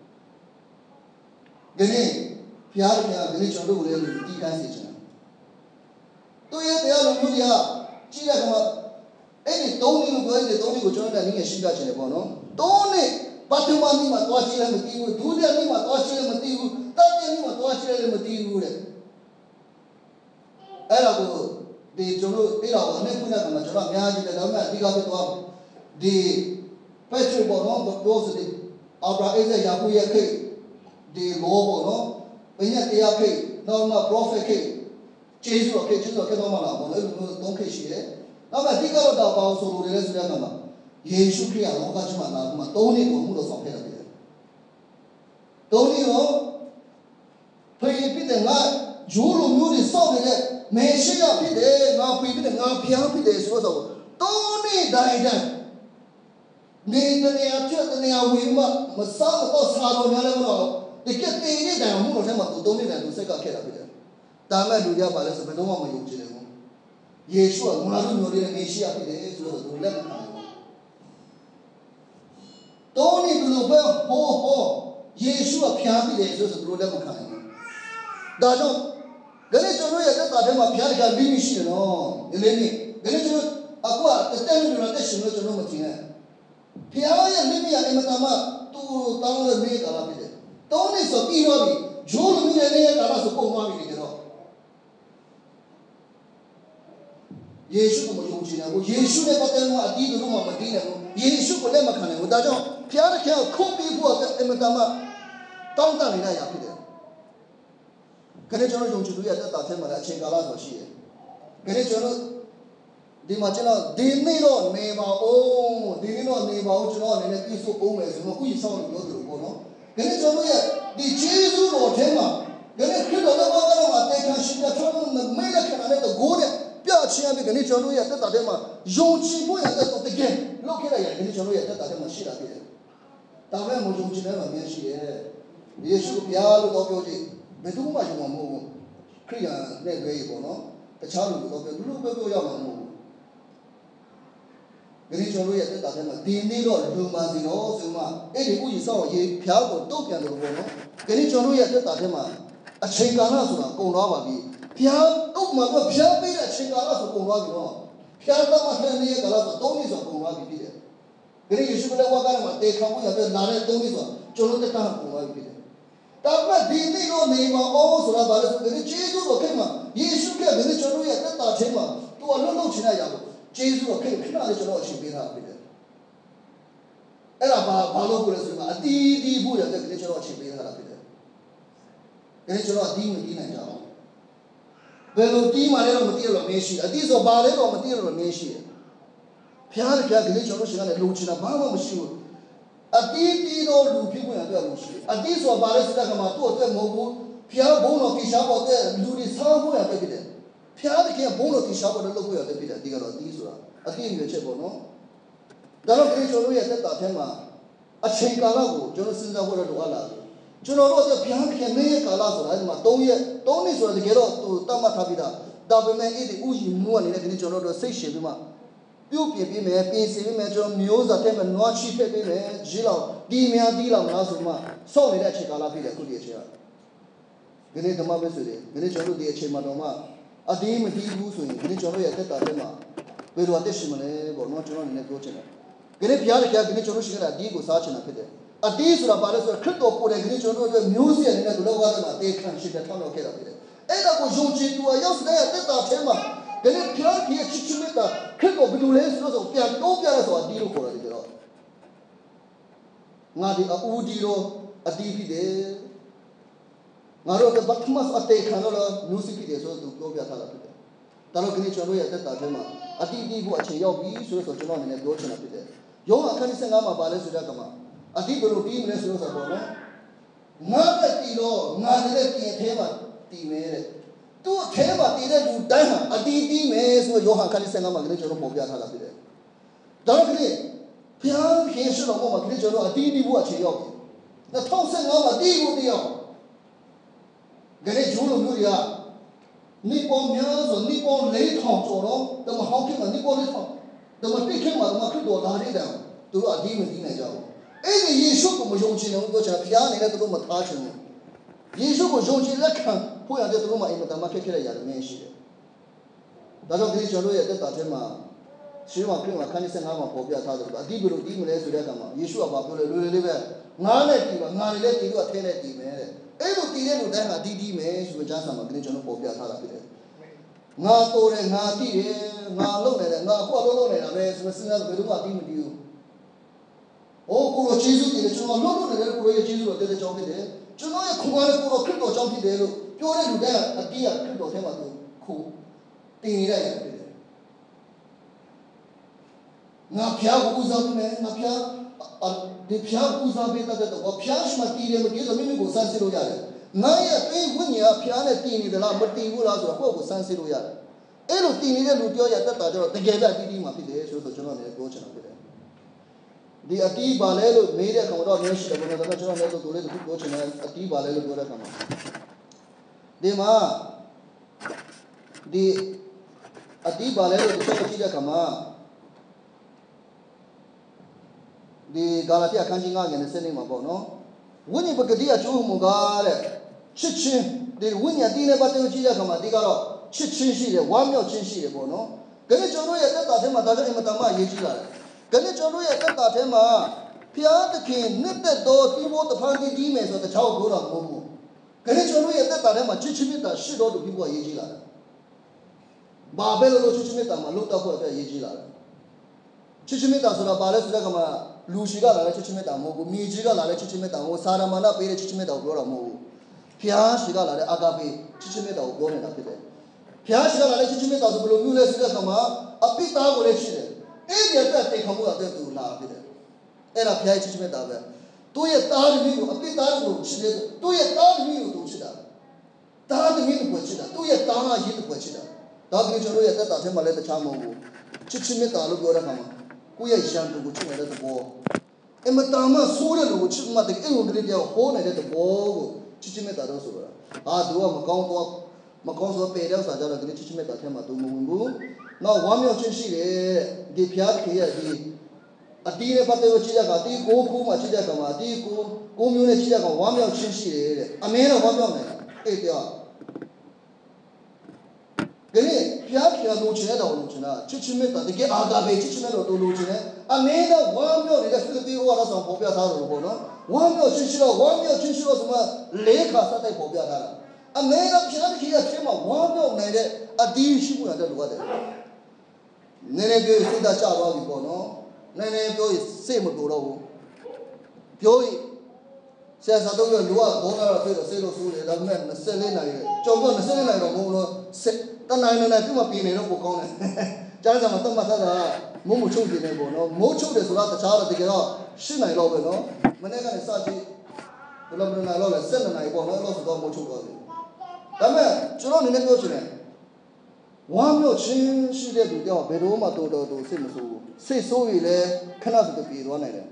ဒီနေ့ဖျားဖျားဒီနေ့ကျွန်တော်တို့လည်းတီးခိုင်းစီချင်တာတို့ရဲ့တရားလုံးမျိုးတွေကကြီးတဲ့ကမှာအဲ့ဒီသုံးနည်းကိုပြောရင်သုံးနည်းကိုကျွန်တော်လည်းနည်းငယ်ရှင်းပြချင်တယ်ပေါ့နော်သုံးနည်းပထမနည်းမှာသွားရှင်းလည်းမသိဘူးဒုတိယနည်းမှာသွားရှင်းလည်းမသိဘူးတတိယနည်းမှာသွားရှင်းလည်းမသိဘူးတဲ့အဲ့ဒါကိုဒီကျွန်တော်အဲ့ဒါကိုအနေဖွင့်တဲ့အခါမှာကျွန်တော်အများကြီးလည်းဒါပေမဲ့အဓိကပဲသွားဒီဖက်ချူပေါ့နော်ပြောစတဲ့အာဗြဟိဇယာကုရဲ့ခေဒီလောပေါ့နော်ဘယ်ညတရားခေနောက်မှ prophet ခေကျေးဇူးတော်ခေကျေးဇူးတော်ခေတော့မှလာပေါ့နော်အဲ့လိုသုံးခေရှိတယ်နောက်မှဒီကတော့တော့ပေါင်းဆိုလို့လည်းဆိုတဲ့အခါမှာယေရှုခရစ်ကလောကကြီးမှာလာပြီးမှသုံးနှစ်ကိုမှုတော်ဆောင်ခဲ့တယ်။သုံးနှစ်ကိုဖေးပြတဲ့ငါဂျိုးလိုမျိုးတွေစောက်နေတဲ့မေရှိယဖြစ်တယ်ငါဖေးပြတဲ့ငါဖျားဖြစ်တယ်ဆိုတော့သုံးနှစ်တိုင်းတိုင်းနေတဲ့ပြတဲ့နေရာဝေးမှာမစားတော့စားတော့များလည်းမတော့ဒီကတည်းကတိုင်မှုတော်ထဲမှာသုံးနှစ်တိုင်းသူစိတ်ကခဲ့တာဖြစ်တယ်။ဒါမဲ့လူတွေကပါလဲဆိုဘယ်တော့မှမယုံကြည်ဘူး။ယေရှုကငါတို့မျိုးတွေမေရှိယဖြစ်တယ်ဆိုတော့သူလက်မခံဘူး။တောင်းနေဘလို့ပဲဟောဟောယေရှုကဖျားပြီးတယ်ဆိုဆိုသူလက်မခံဘူး။ဒါကြောင့်ဒါနဲ့ကျွန်တော်ရဲ့တက်တာထဲမှာဖျားတကပြီးမရှိတယ်နော်။ဒီလေးနေ့ဒါနဲ့ကျွန်တော်အခုကတက်တယ်လို့တက်ရှင်လို့ကျွန်တော်မသိနဲ့။ဖျားရဲ့မိမိရဲ့အမတမသူတောင်းလို့နေတာလားဖြစ်တယ်။တောင်းနေဆိုပြီးတော့ပြီဂျိုးလူမျိုးရဲ့ကာလဆိုပုံသွားပြီကြတော့ယေရှုကိုမယုံကြည်နိုင်ဘူးယေရှုနဲ့ပတ်သက်လို့အတီးတို့မှမတည်နိုင်ဘူးယေရှုကိုလည်းမခံနိုင်ဘူးဒါကြောင့်ဖျားတဲ့ခေါခုတ်ပြီးဖို့အမတမတောင်းတနေရဖြစ်တယ်ခဏကျွန်တော်ယုံကြည်သူရဲ့တက်တာထဲမှာလည်းအချိန်ကာလဆိုရှိတယ်ခဏကျွန်တော်ဒီမှာကျွန်တော်ဒီနေ့တော့နေပါအောင်ဒီနေ့တော့နေပါအောင်ကျွန်တော်အနေနဲ့ပြည့်စုံအောင်မယ်ဆိုတော့ဥယျာဉ်ဆောင်လို့ပြောတယ်ပေါ့နော်ခဏကျွန်တော်ရဲ့ဒီဂျေဇုတော်ထဲမှာခဏခရစ်တော်ရဲ့ဘာသာမှာတေခါရှိတဲ့ကျွန်တော်မဲလက်ခံတဲ့ကိုယ်နဲ့ပြချင်းအပြီးကနေကျွန်တော်ရဲ့တက်တာတဲ့မှာယုံကြည်မှုရတဲ့တော့တကယ်လောက်ခဲ့ရရင်ကနေကျွန်တော်ရဲ့တက်တာတဲ့မှာရှိတာဖြစ်တယ်။ဒါပေမဲ့မယုံကြည်တဲ့မှာမြန်ရှိတယ်။ယေရှုဘုရားလို့တော့ပြောကြည့်ဘယ်သူမှယုံမှာမဟုတ်ဘူး။ခရိယာနဲ့ပဲပေါ့နော်။တခြားလူတော့ပြောလူပြောပြောရမှာမဟုတ်ဘူး။ကနေကျွန်တော်ရဲ့တက်တာတဲ့မှာဒီနေ့တော့လူမှန်စီတော့ဆိုမှအဲ့ဒီဥယျာဉ်ဆောင်ရေးဖျားကိုတုတ်ပြန်လို့ပေါ့နော်။ကနေကျွန်တော်ရဲ့တက်တာတဲ့မှာအချိန်ကာလဆိုတာကုန်သွားပါပြီ။ဖျားတုတ်မှာတော့ဖျားပေးတဲ့အချိန်ကာလဆိုကုန်သွားပြီနော်။ဖျားတော့မှတဲ့နေ့ကာလဆိုသုံးနှစ်ဆိုကုန်သွားပြီဖြစ်တယ်။ဒီယေရှုကလည်းဝါကလည်းမတေခံဘူးရတဲ့နားနဲ့သုံးနှစ်ဆိုကျွန်တော်တက်တာကုန်သွားပြီဖြစ်တယ်။ဒါပေမဲ့ဒီနေ့တော့နေမအောင်ဆိုတာဘာလဲဆိုတော့ကျေးဇူးတော်ခင်မှာယေရှုကလည်းကျွန်တော်ရဲ့တက်တာချင်းမှာသူကလွတ်လွတ်ချင်တဲ့ရအောင်ကျေးဇူးတော်ခင်ခဏလေးကျွန်တော်အချိန်ပေးထားဖြစ်တယ်။အဲ့ဒါဘာဘာလို့ပြောလဲဆိုတော့အတီးတီးဖို့ရတဲ့ကလေးကျွန်တော်အချိန်ပေးထားတာဖြစ်တယ်။ဒါကျွန်တော်အတီးမတီးနိုင်ကြအောင်ဘယ်လိုတီးမှလည်းတော့မတီးလို့မင်းရှိအတီးဆိုဘာလဲတော့မတီးလို့မင်းရှိဖျားဖျားကလေးကျွန်တော်ရှင်ကလည်းလုံချင်တာဘာမှမရှိဘူးအတီးတီးတော့လူဖြစ်ခွင့်အတွက်လို့ရှိအတီးဆိုဘာလဲဆိုတဲ့ကမှာသူ့အတွက်မဟုတ်ဘူးဖျားဘုံတော်ကိရှားပေါ်တဲ့လူတွေဆောင်းဖို့ရဖြစ်တယ်ဖျားတကယ်ဘုံတော်ကိရှားပေါ်တဲ့လုပ်ဖို့ရဖြစ်တယ်ဒီကတော့အတီးဆိုတာအတီးရွေးချက်ပေါ့နော်ဒါတော့ဒီကျွန်တော်ရဲ့တက်တာထဲမှာအချိန်ကာလကိုကျွန်တော်စဉ်းစားဖို့တော့လိုအပ်လာတယ်ကျွန်တော်တို့ကဘုရားခင်နေကာလဆိုတာဒီမှာသုံးရက်သုံးနှစ်ဆိုတာတကယ်တော့သူတတ်မှတ်ထားပြီးသားဒါပေမဲ့အဲ့ဒီဥယျာဉ်မှုအနေနဲ့ဒီကျွန်တော်တို့စိတ်ရှည်ပြီးမှပြုတ်ပြပြမယ်ပြင်ဆင်ပြီးမယ်ကျွန်တော်မျိုးစားတဲ့မှာနွားချီဖက်ပြီးမယ်ဂျီလောက်ဒီများဒီလောက်မလားဆိုမှစောင့်နေတဲ့အချိန်ကာလဖြစ်တယ်ခုဒီအချိန်ကဒီနေ့ဓမ္မပဲဆိုတယ်ဒီနေ့ကျွန်တော်တို့ဒီအချိန်မှာတော့မှအဒီမတီးဘူးဆိုရင်ဒီနေ့ကျွန်တော်ရဲ့တက်တာထဲမှာဘယ်လိုအသက်ရှင်မလဲပေါ့နော်ကျွန်တော်အနေနဲ့ပြောချင်တယ်ဒီနေ့ဘုရားခင်ဒီနေ့ကျွန်တော်ရှိတဲ့အဒီကိုစားချင်တာဖြစ်တယ်အတီးဆိုတာဘာလဲဆိုတော့ခရစ်တော်ကိုယ်တိုင်ကလေးကျွန်တော်တို့မျိုးစေ့အနေနဲ့သူလောက်သွားတာတေခံရှိတဲ့ထောက်လောက်ခဲ့တာဖြစ်တယ်။အဲ့ဒါကိုယုံကြည်သူအရောက်တဲ့တက်တာထဲမှာကလေးဖျားကြီးချစ်ချစ်မဲ့တာခရစ်တော်ဘယ်လိုလဲဆိုတော့ပြန်တော့ပြရဆိုအတီးလို့ခေါ်ရတယ်ကြတော့ငါဒီအူဒီရောအတီးဖြစ်တယ်ငါတို့ကဘတ်မတ်အတေခံလို့မျိုးစေ့ဖြစ်တယ်ဆိုတော့သူပြောပြထားတာဖြစ်တယ်။ဒါတော့ကလေးကျွန်တော်ရဲ့တက်တာထဲမှာအတီးပြီးဖို့အခြေရောက်ပြီဆိုတော့ကျွန်တော်အနေနဲ့ပြောချင်တာဖြစ်တယ်။ယောဟန်အခန်းကြီး၅မှာပါလဲဆိုတဲ့ကမှာအတိဘလို့တီးမလဲဆိုတော့ဆိုတော့နော်ငါပဲတီတော့ငါလည်းပြင်ထဲမှာတီမဲတဲ့သူ့အထဲမှာတီတဲ့လူတိုင်းဟာအတီတီးမယ်ဆိုတော့ယောဟန်ခန်းကြီး၅မှာကလေးကျွန်တော်ပေါ်ပြထားတာဖြစ်တယ်ဒါတော့ကလေးဘုရားခင်ရှိတော်မှာကလေးကျွန်တော်အတီတီးဖို့အခြေရောက်ပြီ၂၀၁၅မှာတီးဖို့တီးအောင်ကလေးဂျိုးလိုမျိုးတွေကနိပေါ်များဆိုနိပေါ်လေးထောင်ကျော်တော့တမဟောင်းခင်မှာနိပေါ်လေးထောင်တမတိခင်မှာတမခရစ်တော်လာတဲ့တောင်သူတို့အတီးမတီးနိုင်ကြဘူးအဲ့ဒီယေရှုကိုမယုံကြည်ဘူးတို့ချာဖျားနေတဲ့သူတို့မသားချင်ဘူးယေရှုကိုယုံကြည်လက်ခံဖို့ရတဲ့သူတို့မှအိမ်မတမ်းမဖြစ်ခဲ့တဲ့ຢာတွေမရှိတယ်ဒါကြောင့်ဒီကျွန်တော်ရဲ့တက်တာထဲမှာရှင်းမပြမှာခန်းကြီး၅မှာပေါ်ပြထားတယ်အတိဘလို့ဒီမလဲဆိုတဲ့အခါမှာယေရှုကပြောတယ်လွယ်လွယ်လေးပဲငါနဲ့တီးပါငါလည်းတီးလို့အထဲနဲ့တီးမယ်တဲ့အဲ့လိုတီးတဲ့လူတိုင်းဟာတီးတီးမယ်ဆိုတော့ကျမ်းစာမှာဒီကျွန်တော်ပေါ်ပြထားတာဖြစ်တယ်ငါတိုးတယ်ငါတီးတယ်ငါလုံနေတယ်ငါအခုအလုံးလုံးနေတာပဲဆိုတော့စဉ်းစားဘယ်သူမှတီးမတီးဘူးโอ้ကိုလိုကျေးဇူးတင်တယ်ကျွန်တော်လုံးလုံးနေတဲ့ကိုရဲ့ကျေးဇူးတော်တဲ့ကြောင်းဖြစ်တယ်ကျွန်တော်ရဲ့ခွန်အားနဲ့ကိုလိုခရစ်တော်ကြောင့်ဖြစ်တယ်လို့ပြောတဲ့လူတွေကအတိအခရစ်တော်ထဲမှာသူခုတင်နေရတယ်ဖြစ်တယ်ငါဖျားကိုဦးစားပေးမယ်ငါဖျားဒီဖျားဦးစားပေးတဲ့တော့ဖျားရှိမှတည်တယ်မတည်ဆိုမိမိကိုစမ်းစစ်လို့ရတယ်ငါရဲ့အတွင်းဝိညာဉ်ကဖျားနဲ့တည်နေသလားမတည်ဘူးလားဆိုတော့ကိုယ့်ကိုစမ်းစစ်လို့ရတယ်အဲ့လိုတည်နေတဲ့လူပြောရတတ်တာကျတော့တကယ်ပဲအတီးတီးမှဖြစ်တယ်ဆိုတော့ကျွန်တော်လည်းပြောချင်တာဖြစ်တယ်ဒီအတီးပါလဲလို့မေးတဲ့ကောင်တော့မျိုးရှိတယ်ဘယ်လိုလဲကျွန်တော်လည်းသူလေးသူပြောချင်တယ်အတီးပါလဲလို့ပြောတဲ့ကောင်ဒီမှာဒီအတီးပါလဲလို့သူပြောကြည့်တဲ့ကောင်မှာဒီဂါလာတိအခန်းကြီး၅ငယ်၂၀မှာပေါ့နော်ဝိညာဉ်ပကတိအကျိုးမူကားတဲ့ချစ်ချင်းဒီဝိညာဉ်တီးနဲ့ပတ်သက်ကြည့်တဲ့ကောင်မှာဒီကတော့ချစ်ချင်းရှိတယ်ဝမ်းမြောက်ချင်းရှိတယ်ပေါ့နော်ဒါနဲ့ကျွန်တော်ရဲ့တက်တာထဲမှာဒါကြောင့်အင်မတန်မှအရေးကြီးလာတယ်ဒါနဲ့ကျွန်တော်ရဲ့တက်တာထဲမှာဖျားသခင်နှစ်သက်တော်ဒီဘောတဖန်တီးတီးမယ်ဆိုတော့တခြားကိုပြောတာမဟုတ်ဘူးဒါနဲ့ကျွန်တော်ရဲ့တက်တာထဲမှာချစ်ချင်းမြတ်တာရှိတော်သူပြီးဖို့အရေးကြီးလာတယ်ဘာပဲလို့ချစ်ချင်းမြတ်တာမှာလုတ်တော့ဖို့အတွက်အရေးကြီးလာတယ်ချစ်ချင်းမြတ်တာဆိုတာဘာလဲဆိုတဲ့ကမှာလူရှိကလာတဲ့ချစ်ချင်းမြတ်တာမဟုတ်ဘူးမြေကြီးကလာတဲ့ချစ်ချင်းမြတ်တာကိုစာရမဏပေးတဲ့ချစ်ချင်းမြတ်တာကိုပြောတာမဟုတ်ဘူးဖျားရှိကလာတဲ့အာဂါပေချစ်ချင်းမြတ်တာကိုပြောနေတာဖြစ်တယ်ဖျားရှိကလာတဲ့ချစ်ချင်းမြတ်တာဆိုဘယ်လိုမျိုးလဲဆိုတဲ့ကမှာအပိသားကိုလည်းရှိတယ်အဲ့ဒီအတွက်တိတ်ခမှုအတဲ့သူလာဖြစ်တယ်အဲ့ဒါဖျားချစ်ချင်းမြတ်တာပဲသူ့ရဲ့သားသမီးကိုအပိသားကိုချစ်တယ်သူ့ရဲ့သားသမီးကိုသူချစ်တာသားသမီးကိုချစ်တာသူ့ရဲ့သားရည်ကိုချစ်တာ Dog is only at that time, I let the chamo. Chichimeta look over him. We are shan to go to the ball. And Matama Sura, which is not the English home at the ball. Chichimeta also. Ah, do a Macon Macon paid us. I don't agree Chichimeta Tema to Mungu. Now, one of Chichi, the Piat here, the Atina Pato Chidakati, Goku, Machida Kamati, Community of one of Chichi, a man of one of eight yards. Gani Piat here, Lucina or Lucina, Chichimeta, the Agave Chichimeta to Lucina, a man of one million, the Philippine waters on Popia Taro, one million Chichilo, one million Chichilo, Lake Sata Popia. A man of Piat here came a one million, a dish you had water. Nene Pio is that child, no? Nene Pio is same to Row. Pio says, I don't know what dollar to the sailor food, the men, the Selena, John, the Selena, the moon, the nine and I do not be in a book on it. Janza Matamata, Mumu in a bono, Mocho is not the child to get out. She may love it, no? Manega is such a Lobran I love, send an eye, one lost of Mocho. The man, John in the ocean. One more change she did with your bedroom to the Simusu. Say so, we cannot be one of them.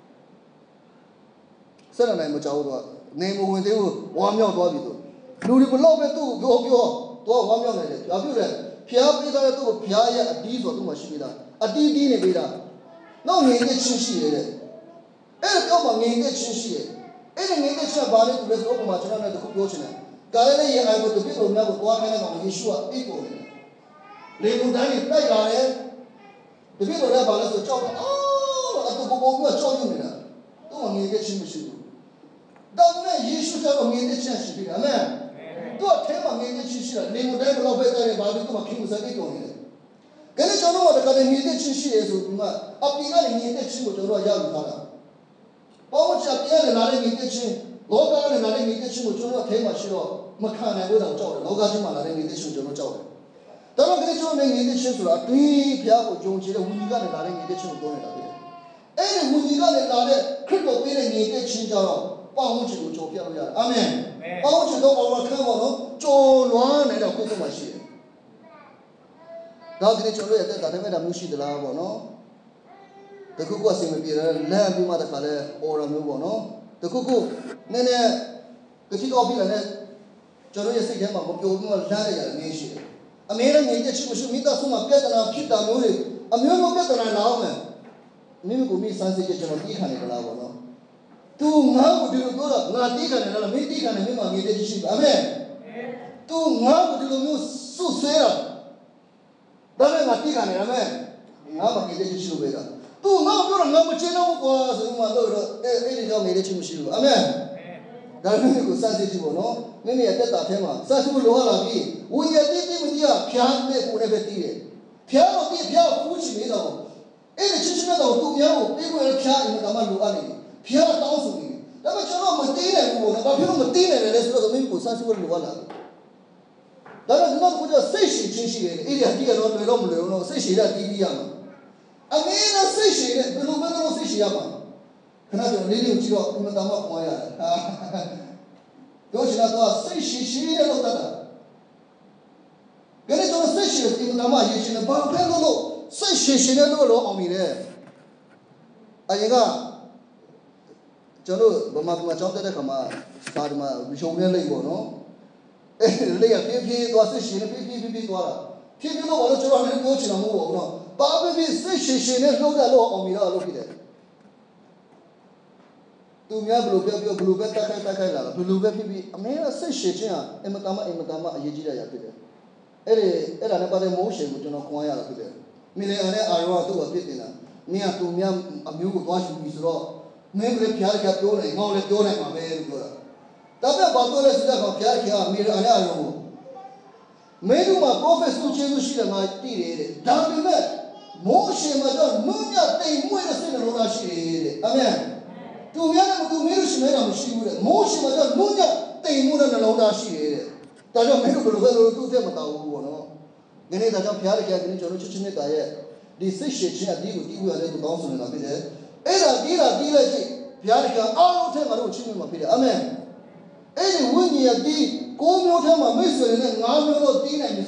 Seven name which I name when they were one million dollars. Lulu below it to go your door one million. Have you read? Pia Pita to Pia, a deed or too much vida. A deed in a vida. No need it she did. Any come need it she. Any need it about it to rest over much on the ocean. Galilee, I would the people never walk on Yeshua equal. They would die like I the people that are the job. Oh, at the Bobo, you are showing me. Don't need it, she. Don't let you should have a minute chance to be a man. Do a ten a minute, she they would never love it about it to a king was a big on it. Can you know what the kind of minute she is? Up the other minute she was a royal color. How much up the other another minute she, Logan and another minute she was not take much of Macana without Jordan, Logajima, another minute she was Jordan. Don't get your name in the children are three people, Jones, when you got another minute she was going to be. And when you got another critical being in the change out. Amen. I want you to overcome on Joe Luan and a cocoa machine. Now, the children at that time, I wish the lava, no? The cocoa was in the land, you mother color or a move, no? The cocoa, Nene, the chick of the Johnny said, I'm going to go to nation. A man and the chick should meet us from a pet and a pit down music. A mule better than an hour. Maybe go meet some suggestion of the honey, no? Tu ngau di lu dora ngati kan na meti kan me ma ngede ji amen tu ngau di lu mu su sera dare ngati kan na amen nga ma ngede ji lu bega tu ngau dora ngau che na ko so ma lo ro e e ni jo ngede ji mu shi lu amen dare me ko sa si ji bo no me me ya tet ta the ma sa su lo ha la bi wu ye ti ti mu ti ya phya me ko ne be ti de phya lo ti phya fu chi me do e ni chi chi me do tu mya ko pe ko phya ni ma ma lo a ni Pia thousand. That was your Matina, who was about Matina, and let's go to Mimpo, Sansual Luala. That is not what a station, Chinchi, Idia, or the Romulo, no, Sashi, that Diana. I mean, a Sashi, the Lumano Sishiama. Cannot really chill in the Dama Moya. Don't you know, Sashi, she never done. Get it on a station in the Dama, you should have Pamelo. Sashi, she never know on me there. I got. Chalo, Bama Chanta Kama, Sadma, Vishomia Lego, Lay a P P to assist in P P Dwara. People know what you're on and go to the move, no. Barbie says she has no law on me, look at it. To me, blue baby, blue better, Takala, blue baby, a man says she, Ematama, Ematama, Yajida. Ere, era never emotion, which you know, quiet. Millionaire, I wrote to a bit dinner. Near to me, a mule washing his law. Maybe the Pierre kept going, no, let go like my baby. That's about the rest of Pierre, me, and I know. Maybe my professor will change the night, did it. Down the net. More shame, Madame, Munya, they more than a lot she. Amen. To me, to me, she made a machine. More shame, Madame, Munya, they more than a lot she. That's a medical to them about one. Then it doesn't Pierre get into a kitchen diet. This is shit, I deal with you and the council in a bit. Era dira dira ji Piarica all the time I chim ma pide amen any when ye di ko myo the ma me so ne nga myo lo ti na ni si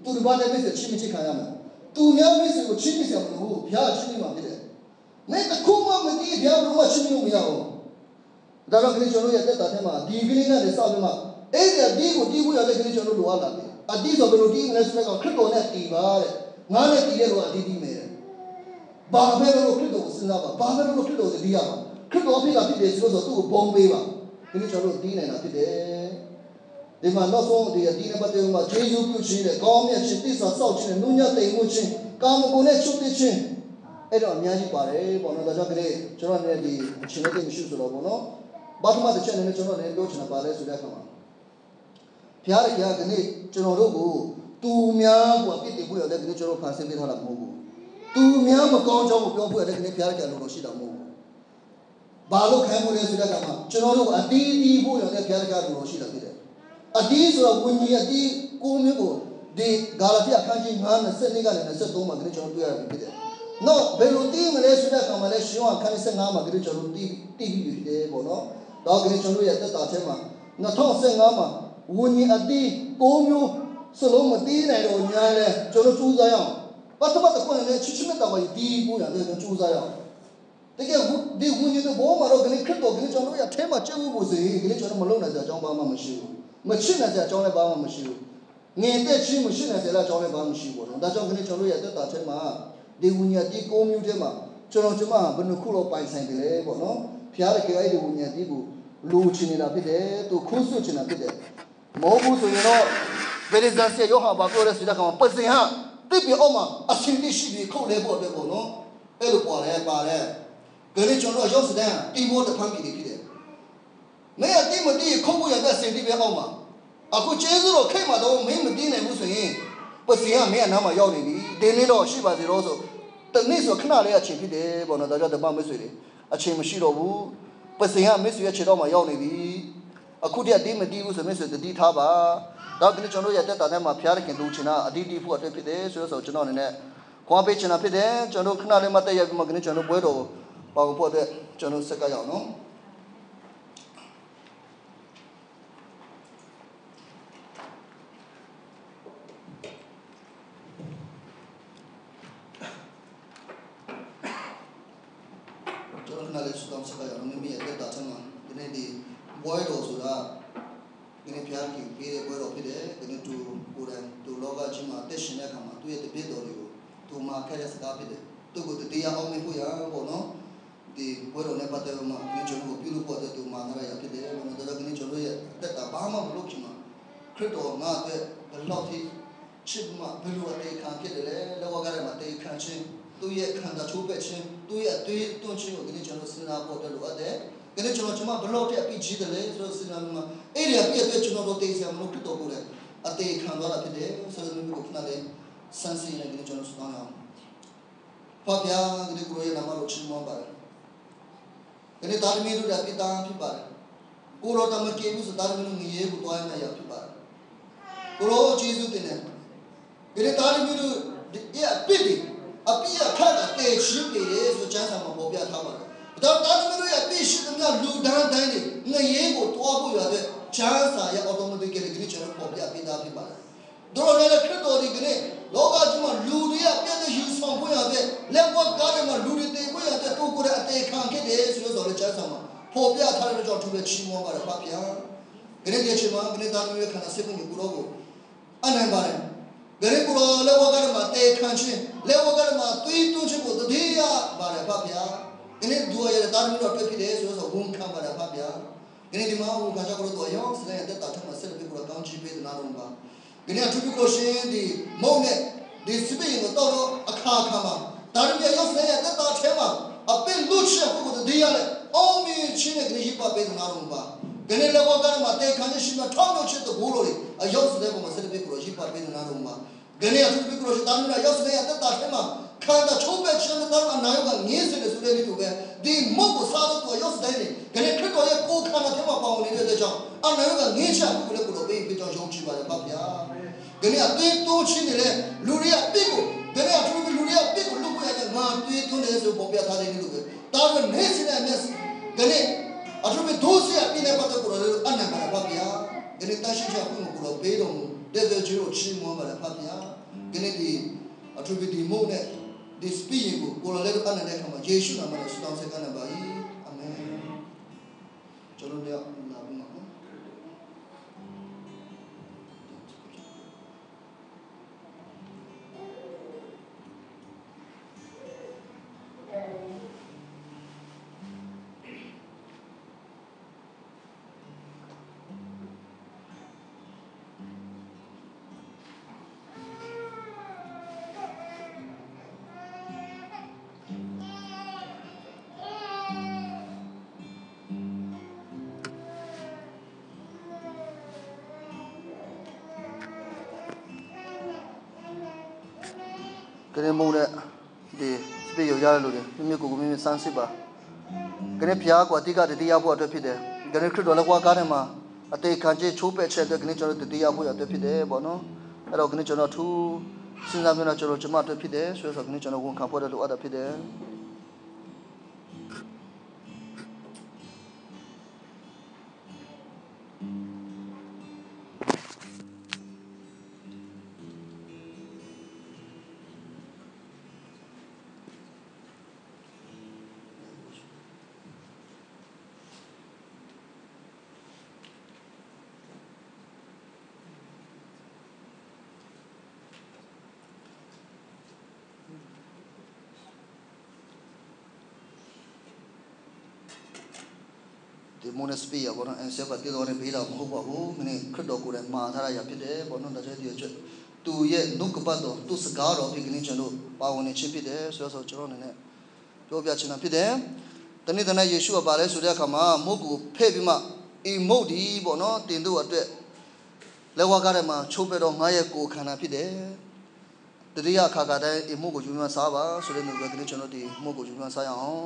သူတစ်ပါးနဲ့မိတ်ဆွေချင်းချင်းခံရမယ်သူများမိတ်ဆွေကိုချင်းချင်းဆောင်လို့ဘုရားချင်းချင်းမှာဖြစ်တယ်မင်းတခုမှမသိဘုရားဘုရားချင်းချင်းမရဘူးဒါတော့ခရစ်ကျွန်တော်ရဲ့တက်တာထဲမှာဒီကလေးနဲ့စပြီးမှအဲ့ဒီဒီကိုတီးဖို့ရတဲ့ခရစ်ကျွန်တော်လိုအပ်လာတယ်အတိဆိုဘယ်လိုတီးမလဲဆိုတော့ခရစ်တော်နဲ့တီးပါတဲ့ငါနဲ့တီးတဲ့တော့အတီးတီးမယ်ဘာပဲလို့ခရစ်တော်ကိုစဉ်းစားပါဘာပဲလို့ခရစ်တော်ကိုတီးရပါခရစ်တော်ဖြစ်တာဖြစ်တယ်ဆိုတော့သူ့ကိုပုံပေးပါခရစ်ကျွန်တော်တီးနေတာဖြစ်တယ်ဒီမှာနောက်ဆုံးဒီအတီးနဲ့ပတ်သက်မှာဂျေဇုပြုခြင်းနဲ့ကောင်းမြတ်ခြင်းတစ္ဆာစောင့်ခြင်းနဲ့နုညံ့တိမ်မှုခြင်းကာမဂုဏ်နဲ့ချုပ်တည်ခြင်းအဲ့တော့အများကြီးပါတယ်ပေါ့နော်ဒါကြောင့်ကလေးကျွန်တော်လည်းဒီအချင်းလေးမရှိဆိုတော့ပေါ့နော်ဘာမှတစ်ချက်နဲ့ကျွန်တော်လည်းပြောချင်တာပါလဲဆိုတဲ့အခါမှာဘုရားရဲ့ကနေ့ကျွန်တော်တို့ကိုသူများကိုအပြစ်တင်ဖို့ရတဲ့ကနေ့ကျွန်တော်ဖန်ဆင်းပေးထားတာမဟုတ်ဘူးသူများမကောင်းကြောင်းကိုပြောဖို့ရတဲ့ကနေ့ဘုရားရဲ့လိုလိုရှိတာမဟုတ်ဘူးဘာလို့ခံဖို့လဲဆိုတဲ့အခါမှာကျွန်တော်တို့အတီးတီးဖို့ရတဲ့ဘုရားရဲ့လိုလိုရှိတာဖြစ်တယ်အတီးဆိုတော့ဝိညာဉ်အတီးကိုမျိုးကိုဒီဂါလာတိအခန်းကြီး၅ ၂၂ကနေ၂၃မှာကနေ့ကျွန်တော်တွေ့ရပြီဖြစ်တယ်နော်ဘယ်လိုတီးမလဲဆိုတဲ့အခါမှာလဲရှင်အောင်ခန်း၁၅မှာကနေ့ကျွန်တော်တီးတီးပြီးဖြစ်တယ်ပေါ့နော်တော့ကနေ့ကျွန်တော်ရဲ့တက်တာထဲမှာ၂၀၁၅မှာဝိညာဉ်အတီးကိုမျိုးစလုံးမတီးနိုင်တော့ညာလဲကျွန်တော်စူးစမ်းရအောင်ပတ်သက်ပတ်ကွန်းနဲ့ချစ်ချစ်မြတ်တော်ကြီးတီးဖို့ရတယ်ကျွန်တော်စူးစမ်းရအောင်တကယ်ဒီဝိညာဉ်တဲ့ဘောမှာတော့ကနေ့ခရစ်တော်ကနေ့ကျွန်တော်ရဲ့အထဲမှာကျုပ်ဖို့စေကနေ့ကျွန်တော်မလုံနိုင်စရာအကြောင်းဘာမှမရှိဘူးမချစ်နိုင်စရာအကြောင်းလည်းဘာမှမရှိဘူးငင်တဲ့ချင်းမရှိနိုင်စရာအကြောင်းလည်းဘာမှမရှိဘူးပေါ့နော်ဒါကြောင့်ကနေ့ကျွန်တော်ရဲ့တက်တာထဲမှာဒီဝိညာဉ်တီးကိုမျိုးထဲမှာကျွန်တော်ကျမဘယ်နှခုလောက်ပိုင်ဆိုင်တယ်လဲပေါ့နော်ဖျားတဲ့ကြိုက်တဲ့ဝိညာဉ်တီးကိုလူချင်နေတာဖြစ်တယ်သူခိုးဆွချင်တာဖြစ်တယ်မဟုတ်ဘူးဆိုရင်တော့ဗေဒဇန်စီယောဟာဘာပြောလဲဆိုတဲ့ကောင်ပစင်ဟာတိပြအောင်မှာအရှင်တိရှိပြီးခုတ်လဲပေါ်တယ်ပေါ့နော်အဲ့လိုပေါ်လဲပါတယ်ကလေးကျွန်တော်ရောက်စတဲ့တီးဖို့တဖန်ပြီးဖြစ်တယ်မင်းအတိမတိခုတ်ဖို့ရတဲ့စင်တိပြအောင်မှာအခုကျေးဇူးတော်ခိတ်မှာတော့မင်းမတင်းနိုင်ဘူးဆိုရင်ပစင်ကမင်းအနားမှာရောက်နေပြီတင်းနေတော့ရှိပါစေတော့ဆိုတနေ့ဆိုခဏလေးအချိန်ဖြစ်တယ်ပေါ့နော်ဒါကြောင့်တမမဆွေတွေအချိန်မရှိတော့ဘူးပစင်ကမဆွေရဲ့ခြေတော်မှာရောက်နေပြီအခုတည်းအတင်းမတီးဘူးဆိုမဆွေတတိထားပါဒါကနေ့ကျွန်တော်ရဲ့တက်တာထဲမှာဖျားရခင်လူချင်တာအတီးတီးဖို့အတွက်ဖြစ်တယ်ဆိုတော့ကျွန်တော်အနေနဲ့ခွာပေးချင်တာဖြစ်တယ်ကျွန်တော်ခဏလေးမှတက်ရပြီးမှကနေ့ကျွန်တော်ပွဲတော်ပါဖို့အတွက်ကျွန်တော်စက်ကရအောင်နော်ကျွန်တော်ခဏလေးစတော့စက်ကရအောင်မြင်ရတဲ့တာထဲမှာဒီနေ့ဒီပွဲတော်ဆိုတာဒီနေ့ဖျားခင်ပေးတဲ့ပွဲတော်ဖြစ်တယ်ဒီနေ့သူကိုယ်တိုင်သူလောကကြီးမှာတက်ရှင်တဲ့အခါမှာသူ့ရဲ့တပည့်တော်တွေကိုသူမှာခဲ့တဲ့စကားဖြစ်တယ်သူ့ကိုတရားအောင်မဖို့ရပေါ့နော်ဒီပွဲတော်နဲ့ပတ်သက်လို့မှဒီကျွန်တော်ကိုပြုလုပ်ဖို့အတွက်သူမှာထားရဖြစ်တယ်ဘာလို့လဲဆိုတော့ဒီကျွန်တော်ရဲ့တက်တာဘာမှမလုပ်ချင်မှာခရစ်တော်ငါအတွက်ဘယ်လောက်ထိချစ်မှဘယ်လိုအသေးခံဖြစ်တယ်လဲလောကထဲမှာတေခံခြင်းသူ့ရဲ့ခန္ဓာချိုးပက်ခြင်းသူ့ရဲ့အသွေးတွန်းခြင်းကိုဒီကျွန်တော်စဉ်းစားဖို့အတွက်လိုအပ်တယ်ကနေ့ကျွန်တော်ကျွန်မဘလို့တဲ့အပြစ်ကြီးတယ်လဲဆိုတော့စဉ်းစားလို့မှာအဲ့ဒီအပြစ်အတွက်ကျွန်တော်တို့တေးစရာမလိုဖြစ်တော့ဘူးလေအသေးခံသွားတာဖြစ်တယ်ဆိုတော့ဒီကိုခဏလေးစမ်းစီနေကြကျွန်တော်စတောင်းအောင်ဖဗျာဒီကိုရဲ့နာမလို့ချီးမွမ်းပါတယ်ကနေ့တာမီးတို့ရဲ့ပိတာဖြစ်ပါတယ်ကိုရောတမကေဘူးစတာမီးတို့ငရေကိုတွားနေရဖြစ်ပါတယ်ကိုရောကျေးဇူးတင်တယ်ကနေ့တာမီးတို့ရဲ့အပြစ်တွေအပြစ်အခါတဲ့ရှင်းတယ်ဆိုချမ်းသာမှာပေါ်ပြထားပါတယ်ဒါတာမီးတို့ရဲ့ပြည့်ရှိတဲ့လူဒန်းတိုင်းတွေငရေကိုတွားဖို့ရတဲ့ချမ်းသာရဲ့ automatically ကနေ့ကျွန်တော်ပေါ်ပြပေးတာဖြစ်ပါတယ်တို့လည်းခရစ်တော်ဒီကနေ့လောကကြီးမှာလူတွေကပြည့်တဲ့ယူဆောင်ဖို့ရတဲ့လက်ဝတ်ကားတွေမှာလူတွေတည်ဖို့ရတဲ့တူကိုယ်တဲ့အသေးခံခဲ့တယ်ဆိုတော့လည်းချမ်းသာမှာပေါ်ပြထားတဲ့ကြောင့်သူပဲချီးမွမ်းပါတယ်ပါဗျာကနေ့ဒီအချိန်မှာကနေ့တာမီးရဲ့ခန္ဓာစိတ်ကိုကိုရောကိုအနိုင်ပါတယ်ကနေ့ကိုရောလက်ဝတ်ကားတွေမှာတည်ခံခြင်းလက်ဝတ်ကားတွေမှာသွေးတွန်းခြင်းကိုတည်ရပါတယ်ပါဗျာကနေ့ဒူရတဲ့တာမီးတော့တွေ့ဖြစ်တယ်ဆိုတော့ဝန်ခံပါတယ်ပါဗျာကနေ့ဒီမှာဟိုကကြောက်တော့ရောစတဲ့တက်တာထမှာဆက်ပြီးကိုကောင်းချီးပေးတဲ့နာတော့ပါကနေ့အထူးကိုရှင်ဒီမုံနဲ့ဒီစပင်းကိုတော့အခါခါမှာဒါရမြရောက်နေတဲ့တက်တာထဲမှာအပင်လူချက်ကိုတည်ရတဲ့အောင်မြင်ခြင်းနဲ့ကနေ့ပါပေးတဲ့နာတော့ပါကနေ့လောကကမှာတေခန်းရှိမှထောင်းလို့ချစ်တဲ့ဘိုးလို့အရောက်တဲ့ပုံမှာဆက်ပြီးကိုရှိပါပေးတဲ့နာတော့ပါကနေ့အထူးကိုရှင်တာမီးရောက်နေတဲ့တက်တာထဲမှာခန္ဓာချိုးပဲခြင်းနဲ့တော့အနာရောကငင်းစတဲ့ဆိုတဲ့လူပဲဒီမုတ်ကိုစားတော့ရောက်တဲ့နေကနေ့ခရစ်တော်ရဲ့ကိုယ်ခန္ဓာထဲမှာပေါဝင်နေတဲ့ကြောင့်အနာရောကငင်းချကိုလည်းကိုလိုပေးပြီးတော့ယုံကြည်ပါတယ်ပါဗျာကနေ့အသွေးတိုးခြင်းနဲ့လူတွေကပြစ်ကိုကနေ့အထူးလူတွေကပြစ်ကိုလုပ်ရတဲ့ငါသွေးတွန်းတယ်ဆိုပေါ်ပြထားတဲ့လူပဲဒါပေမဲ့နေစတဲ့မျက်စိကနေ့အထူးဒုစရပြင်းတဲ့ပတ်သက်ကိုလည်းအနံ့ပါပါဗျာကနေ့တရှိချကိုကိုလိုပေးတော်မူ devil zero chi mo ba la papia gene di attribute di mo ne di speed ko ko le ro an ne kama Yesu na ma la sutang se kana ba yi amen chalo ne na bu ma gene mo ne di speed ရရလို့လေမိမိကိုကိုမိမိစမ်းစစ်ပါgene ဖျားကွာတိကတတိယဖို့အတွက်ဖြစ်တယ် gene ခရစ်တော်လည်းကွာကားထဲမှာအသေးခံချက်ချိုးပက်ချက်အတွက် gene ကျွန်တော်တတိယဖို့အတွက်ဖြစ်တယ်ပေါ့နော်အဲ့တော့ gene ကျွန်တော်ထူးစဉ်းစားပြတော့ကျွန်တော်ကျမအတွက်ဖြစ်တယ်ဆိုတော့ gene ကျွန်တော်ဝန်ခံဖို့အတွက်လိုအပ်တာဖြစ်တယ်ဒီ monastery ရပေါ့နော်အန်ဆက်ပါတည်တော်နဲ့ဘေးတော့မဟုတ်ပါဘူးမင်းခရစ်တော်ကိုယ်တိုင်မှာထားရရဖြစ်တယ်ပေါ့နော်ဒါကြောင့်ဒီအတွက်သူရဲ့နှုတ်ကပတ်တော်သူစကားတော်ဖြစ်ကနေကျွန်တော်ပါဝင်နေချင်းဖြစ်တယ်ဆိုတော့ကျွန်တော်အနေနဲ့ပြောပြချင်တာဖြစ်တယ်တနေ့တနေ့ယေရှုကပါလဲဆိုတဲ့အခါမှာမုတ်ကိုဖဲ့ပြီးမှအိမ်မုတ်ဒီပေါ့နော်တင်တို့အတွက်လက်ဝါးကားထဲမှာချိုးပဲတော့ငါရဲ့ကိုယ်ခန္ဓာဖြစ်တယ်တတိယအခါကတည်းအိမ်မုတ်ကိုယူမှစားပါဆိုတဲ့နှုတ်ကကနေကျွန်တော်ဒီမုတ်ကိုယူမှစားရအောင်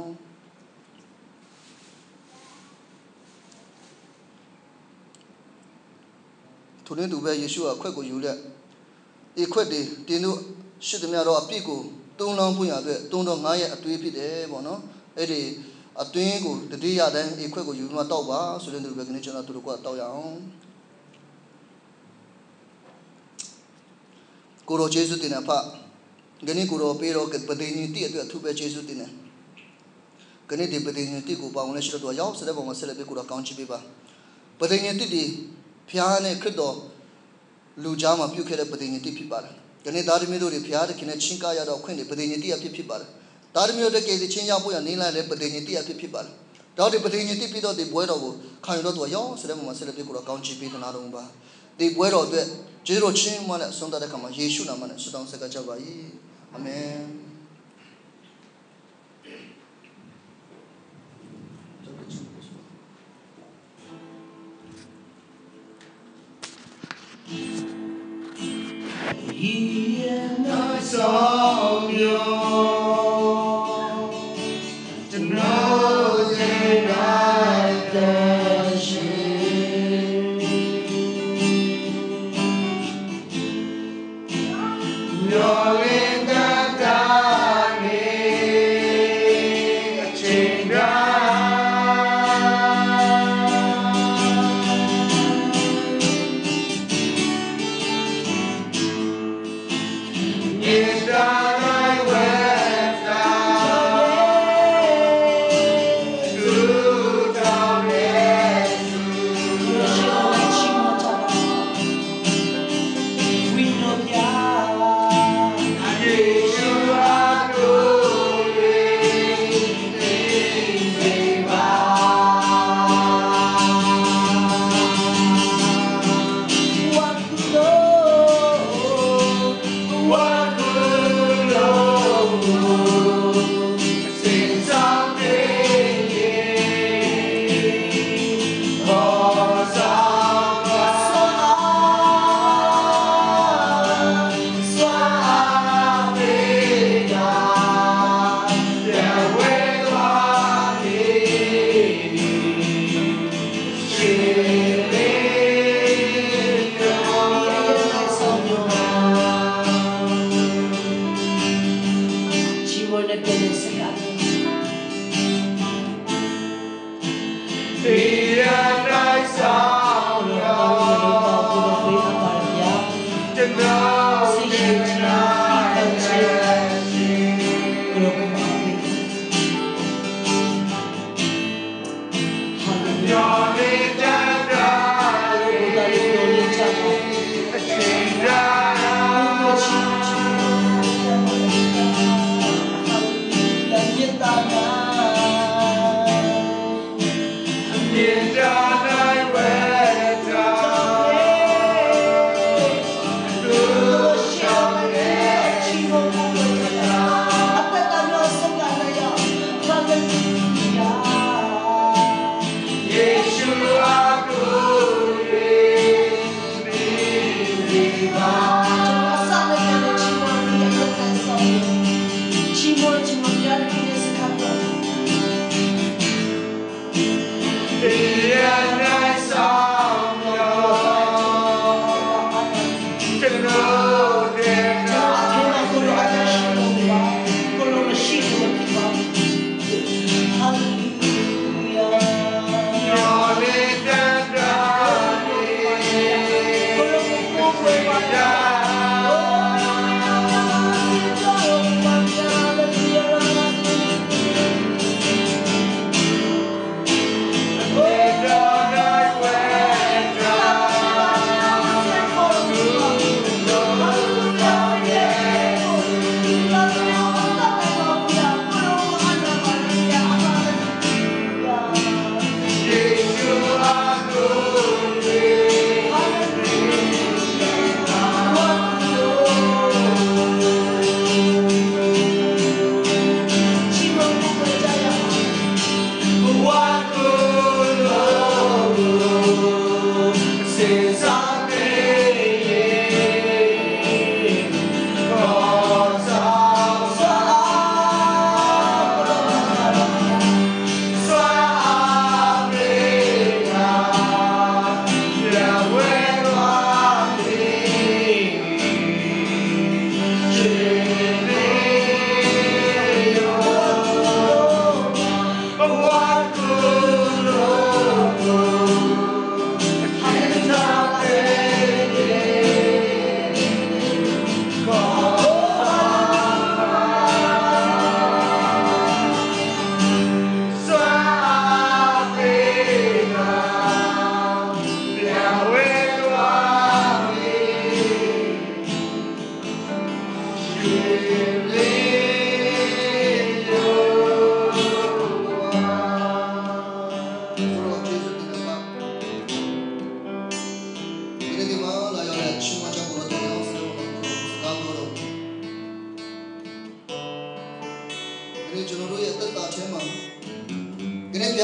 ထိုနေ့သူပဲယေရှုအခွက်ကိုယူလက်ဤခွက်တွေတင်းတို့ရှိသမျှတော့အပြစ်ကိုသုံးလောင်းဖွင့်ရအတွက်သုံးတော့ငါရဲ့အတွေးဖြစ်တယ်ပေါ့နော်အဲ့ဒီအတွင်းကိုတတိယတိုင်းဤခွက်ကိုယူမှတောက်ပါဆိုတဲ့သူပဲကနေကျွန်တော်တို့ကတောက်ရအောင်ကိုရောယေရှုတင်အဖဂနိကိုရောပေရောပဒေညတိအတွက်အထူးပဲယေရှုတင်တယ်ဂနိဒီပဒေညတိကိုပေါင်းလဲရှိတော့ရောက်စတဲ့ပုံမှာဆက်လက်ပြီးကိုရောကောင်းချီးပေးပါပဒေညတိဒီဖျားနဲ့ခရစ်တော်လူကြားမှာပြုခဲ့တဲ့ပဋိညာဉ်တိဖြစ်ပါတယ်။ဒီနေ့သားသမီးတို့တွေဖျားတဲ့ခင်နဲ့ချင်းကားရတော့ခွင့်တွေပဋိညာဉ်တိအဖြစ်ဖြစ်ပါတယ်။သားသမီးတို့တဲ့ကေစီချင်းရောက်ဖို့ရနေလိုက်တဲ့ပဋိညာဉ်တိအဖြစ်ဖြစ်ပါတယ်။တော့ဒီပဋိညာဉ်တိပြီးတော့ဒီဘွဲတော်ကိုခံရတော့သူရောဆိုတဲ့မှာဆက်လက်ပြီးကိုတော့ကောင်းချီးပေးသနာတော်ပါ။ဒီဘွဲတော်အတွက်ကျေးဇူးတော်ချင်းမှနဲ့ဆုံးတဲ့ခါမှာယေရှုနာမနဲ့ဆုတောင်းဆက်ကကြပါ၏။အာမင်။ He and I saw you to know that I touch you. You're in the darkness, chained down.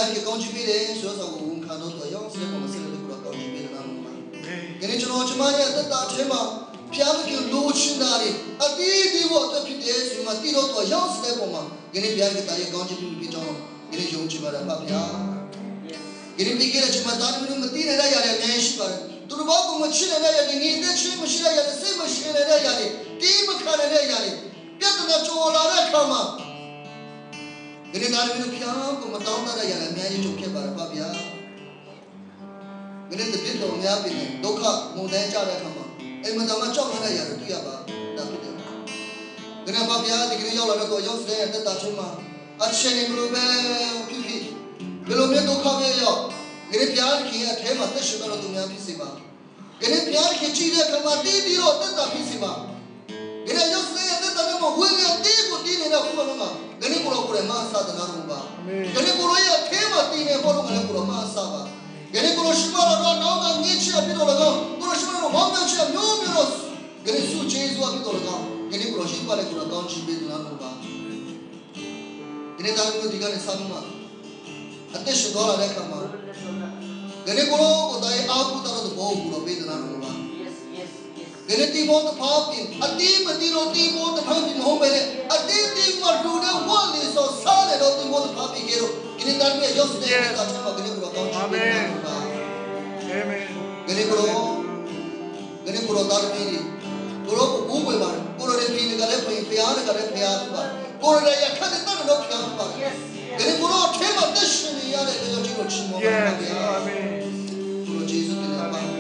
ရားကကောင်းချီးပေးတယ်ဆိုတော့ကိုဝန်ခံတော့တော့ရောက်စတဲ့ပုံစံလေးကိုကောင်းချီးပေးတယ်နော်။ဒီနေ့ကျွန်တော်ကျွန်မရဲ့အသက်တာထဲမှာဘုရားကလိုချင်တာတွေအတီးတီးဖို့အတွက်ဖြစ်တယ်ဆိုမှတည်တော့တော့ရောက်စတဲ့ပုံမှာဒီနေ့ဘုရားကတာရဲ့ကောင်းချီးပေးပြီးတော့ဒီနေ့ယုံကြည်ပါလားဗျာ။ဒီနေ့ဒီကနေ့ကျွန်မသားတို့မတည်နေတဲ့ຢာတွေအများကြီးရှိပါတယ်။သူတို့ဘောကမရှိနေတဲ့ຢာတွေနေတဲ့ချင်းမရှိတဲ့ຢာတွေစိတ်မရှိနေတဲ့ຢာတွေတီးမခံနေတဲ့ຢာတွေပြဿနာကြော်လာတဲ့အခါမှာဒီနေ့သားတို့ဘုရားကမတောင်းတတဲ့ຢာတွေအများကြီးကြုံခဲ့ပါလားဗျာ။ဒီနေ့တပြည့်တော်များပြီဒုက္ခမုန်တိုင်းကြတဲ့အခါမှာအိမ်မတော်မှာကြောက်ရတဲ့ຢာတွေတွေ့ရပါဒါဖြစ်တယ်။ဒီနေ့ဗျာဒီကနေ့ရောက်လာတော့ရောက်တဲ့တက်တာချင်းမှာအချင်းတွေဘလိုပဲဖြစ်ဖြစ်ဘယ်လိုမျိုးဒုက္ခပဲရောက်ဒီနေ့ဘုရားခင်ရဲ့အထဲမှာသက်ရှင်တော်သူများဖြစ်စေပါဒီနေ့ဘုရားခင်ကြည့်တဲ့အခါမှာတည်ပြီးတော့တက်တာဖြစ်စေပါဒီနေ့ရောက်တဲ့တက်တာမှာဝိညာဉ်တည်ကိုတည်နေတဲ့ခုလုံးကဒီနေ့ကိုယ်ကိုယ်မှာသာသနာတော်ပါဒီနေ့ကိုယ်ရဲ့အထဲမှာတည်နေဖို့လုံးကလည်းကိုယ်မှာသာပါဒီနေ့ကိုယ်ရှိမလာတော့တော့ငြိချပြီးတော့လည်းကိုယ်ရှိမလာတော့ဘာမှချမျိုးမျိုးတော့ဒီနေ့စုချေစွာပြီးတော့လည်းဒီနေ့ကိုယ်ရှိပါလေကိုယ်ကောင်းချီးပေးသနာတော်ပါဒီနေ့သားတို့ဒီကနေ့ဆမ်းမှာအသက်ရှင်သွားတဲ့အခါမှာဒီနေ့ကိုယ်ကိုတိုင်အားကိုတော်တော့ဘောဘူးတော့ပေးသနာတော်ပါ yes yes yes ဒီနေ့ဒီဘောတဖားပြင်အတိမတိတော့ဒီဘောတဖားပြင်မဟုတ်ပဲအတိတိမလူတဲ့ဝါလီဆိုစားတယ်တော့ဒီဘောတဖားပြင်ကြတော့ဒီနေ့သားတို့ရဲ့ရောက်တဲ့အခါမှာဒီနေ့ကိုယ်ကောင်းချီးပေးသနာတော်ပါအာမင်ဒီနေ့ကိုယ်ဒီနေ့ကိုယ်သားတို့ဒီကိုယ်ကိုကိုယ်ပဲပါကိုယ်ရဲ့ပြည်ကလည်းပြင်ဖျားကလည်းဖျားပါကိုယ်ရဲ့ရခတ်တဲ့တော့တော့ဖျားပါ yesဒီကိုယ်ထဲမှာသက်ရှင်နေရတဲ့ကြောင့်ဒီလိုချီးမွမ်းပါဗျာအာမင်ကိုယ်ယေရှုတင်ပါဒီ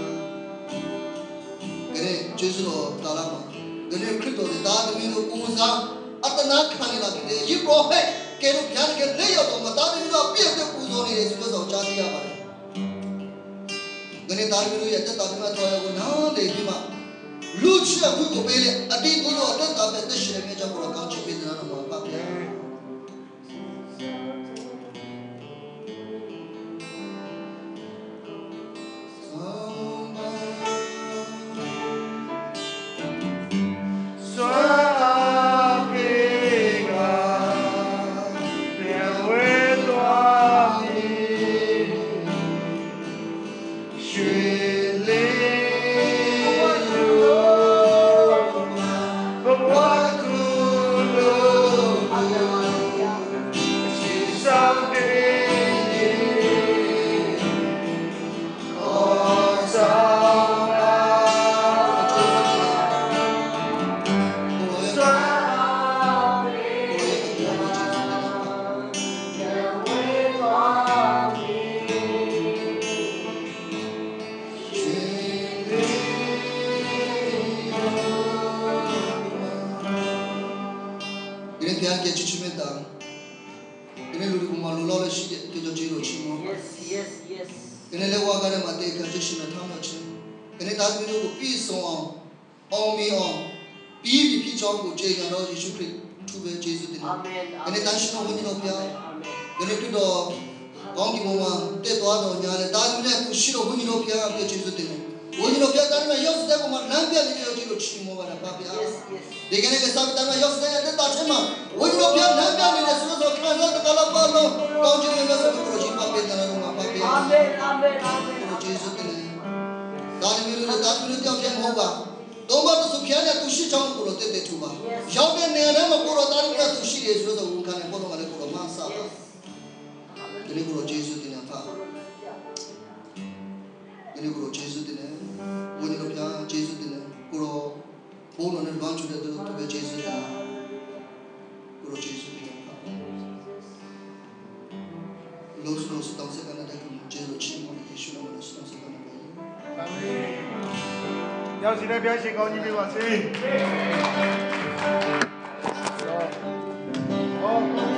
နေ့ယေရှုတော်တာလာမှာဒီနေ့ခရစ်တော်ရဲ့သားသမီးတို့ကိုယ်စားအတနာခံနေတာဖြစ်တယ်ယေဘရဟဲကဲလို့ဘုရားကလက်ရောက်တော့မသားသမီးတို့ပြည့်တဲ့ပူဇော်နေတယ်ဆိုတော့ကြားသိရပါတယ်ဒီနေ့သားသမီးတို့ရဲ့တက်တာဒီမှာတော်ရကိုနားလေပြီးမှလူချစ်ခွင့်ကိုပေးလေအတိတ်ဘုရားတက်တာပဲသက်ရှင်နေကြဖို့ကောင်းချီးပေးတဲ့နာမပါဗျာရောက်စီတဲ့ဘုရားရှင်ကောင်းကြီးပေးပါစေ။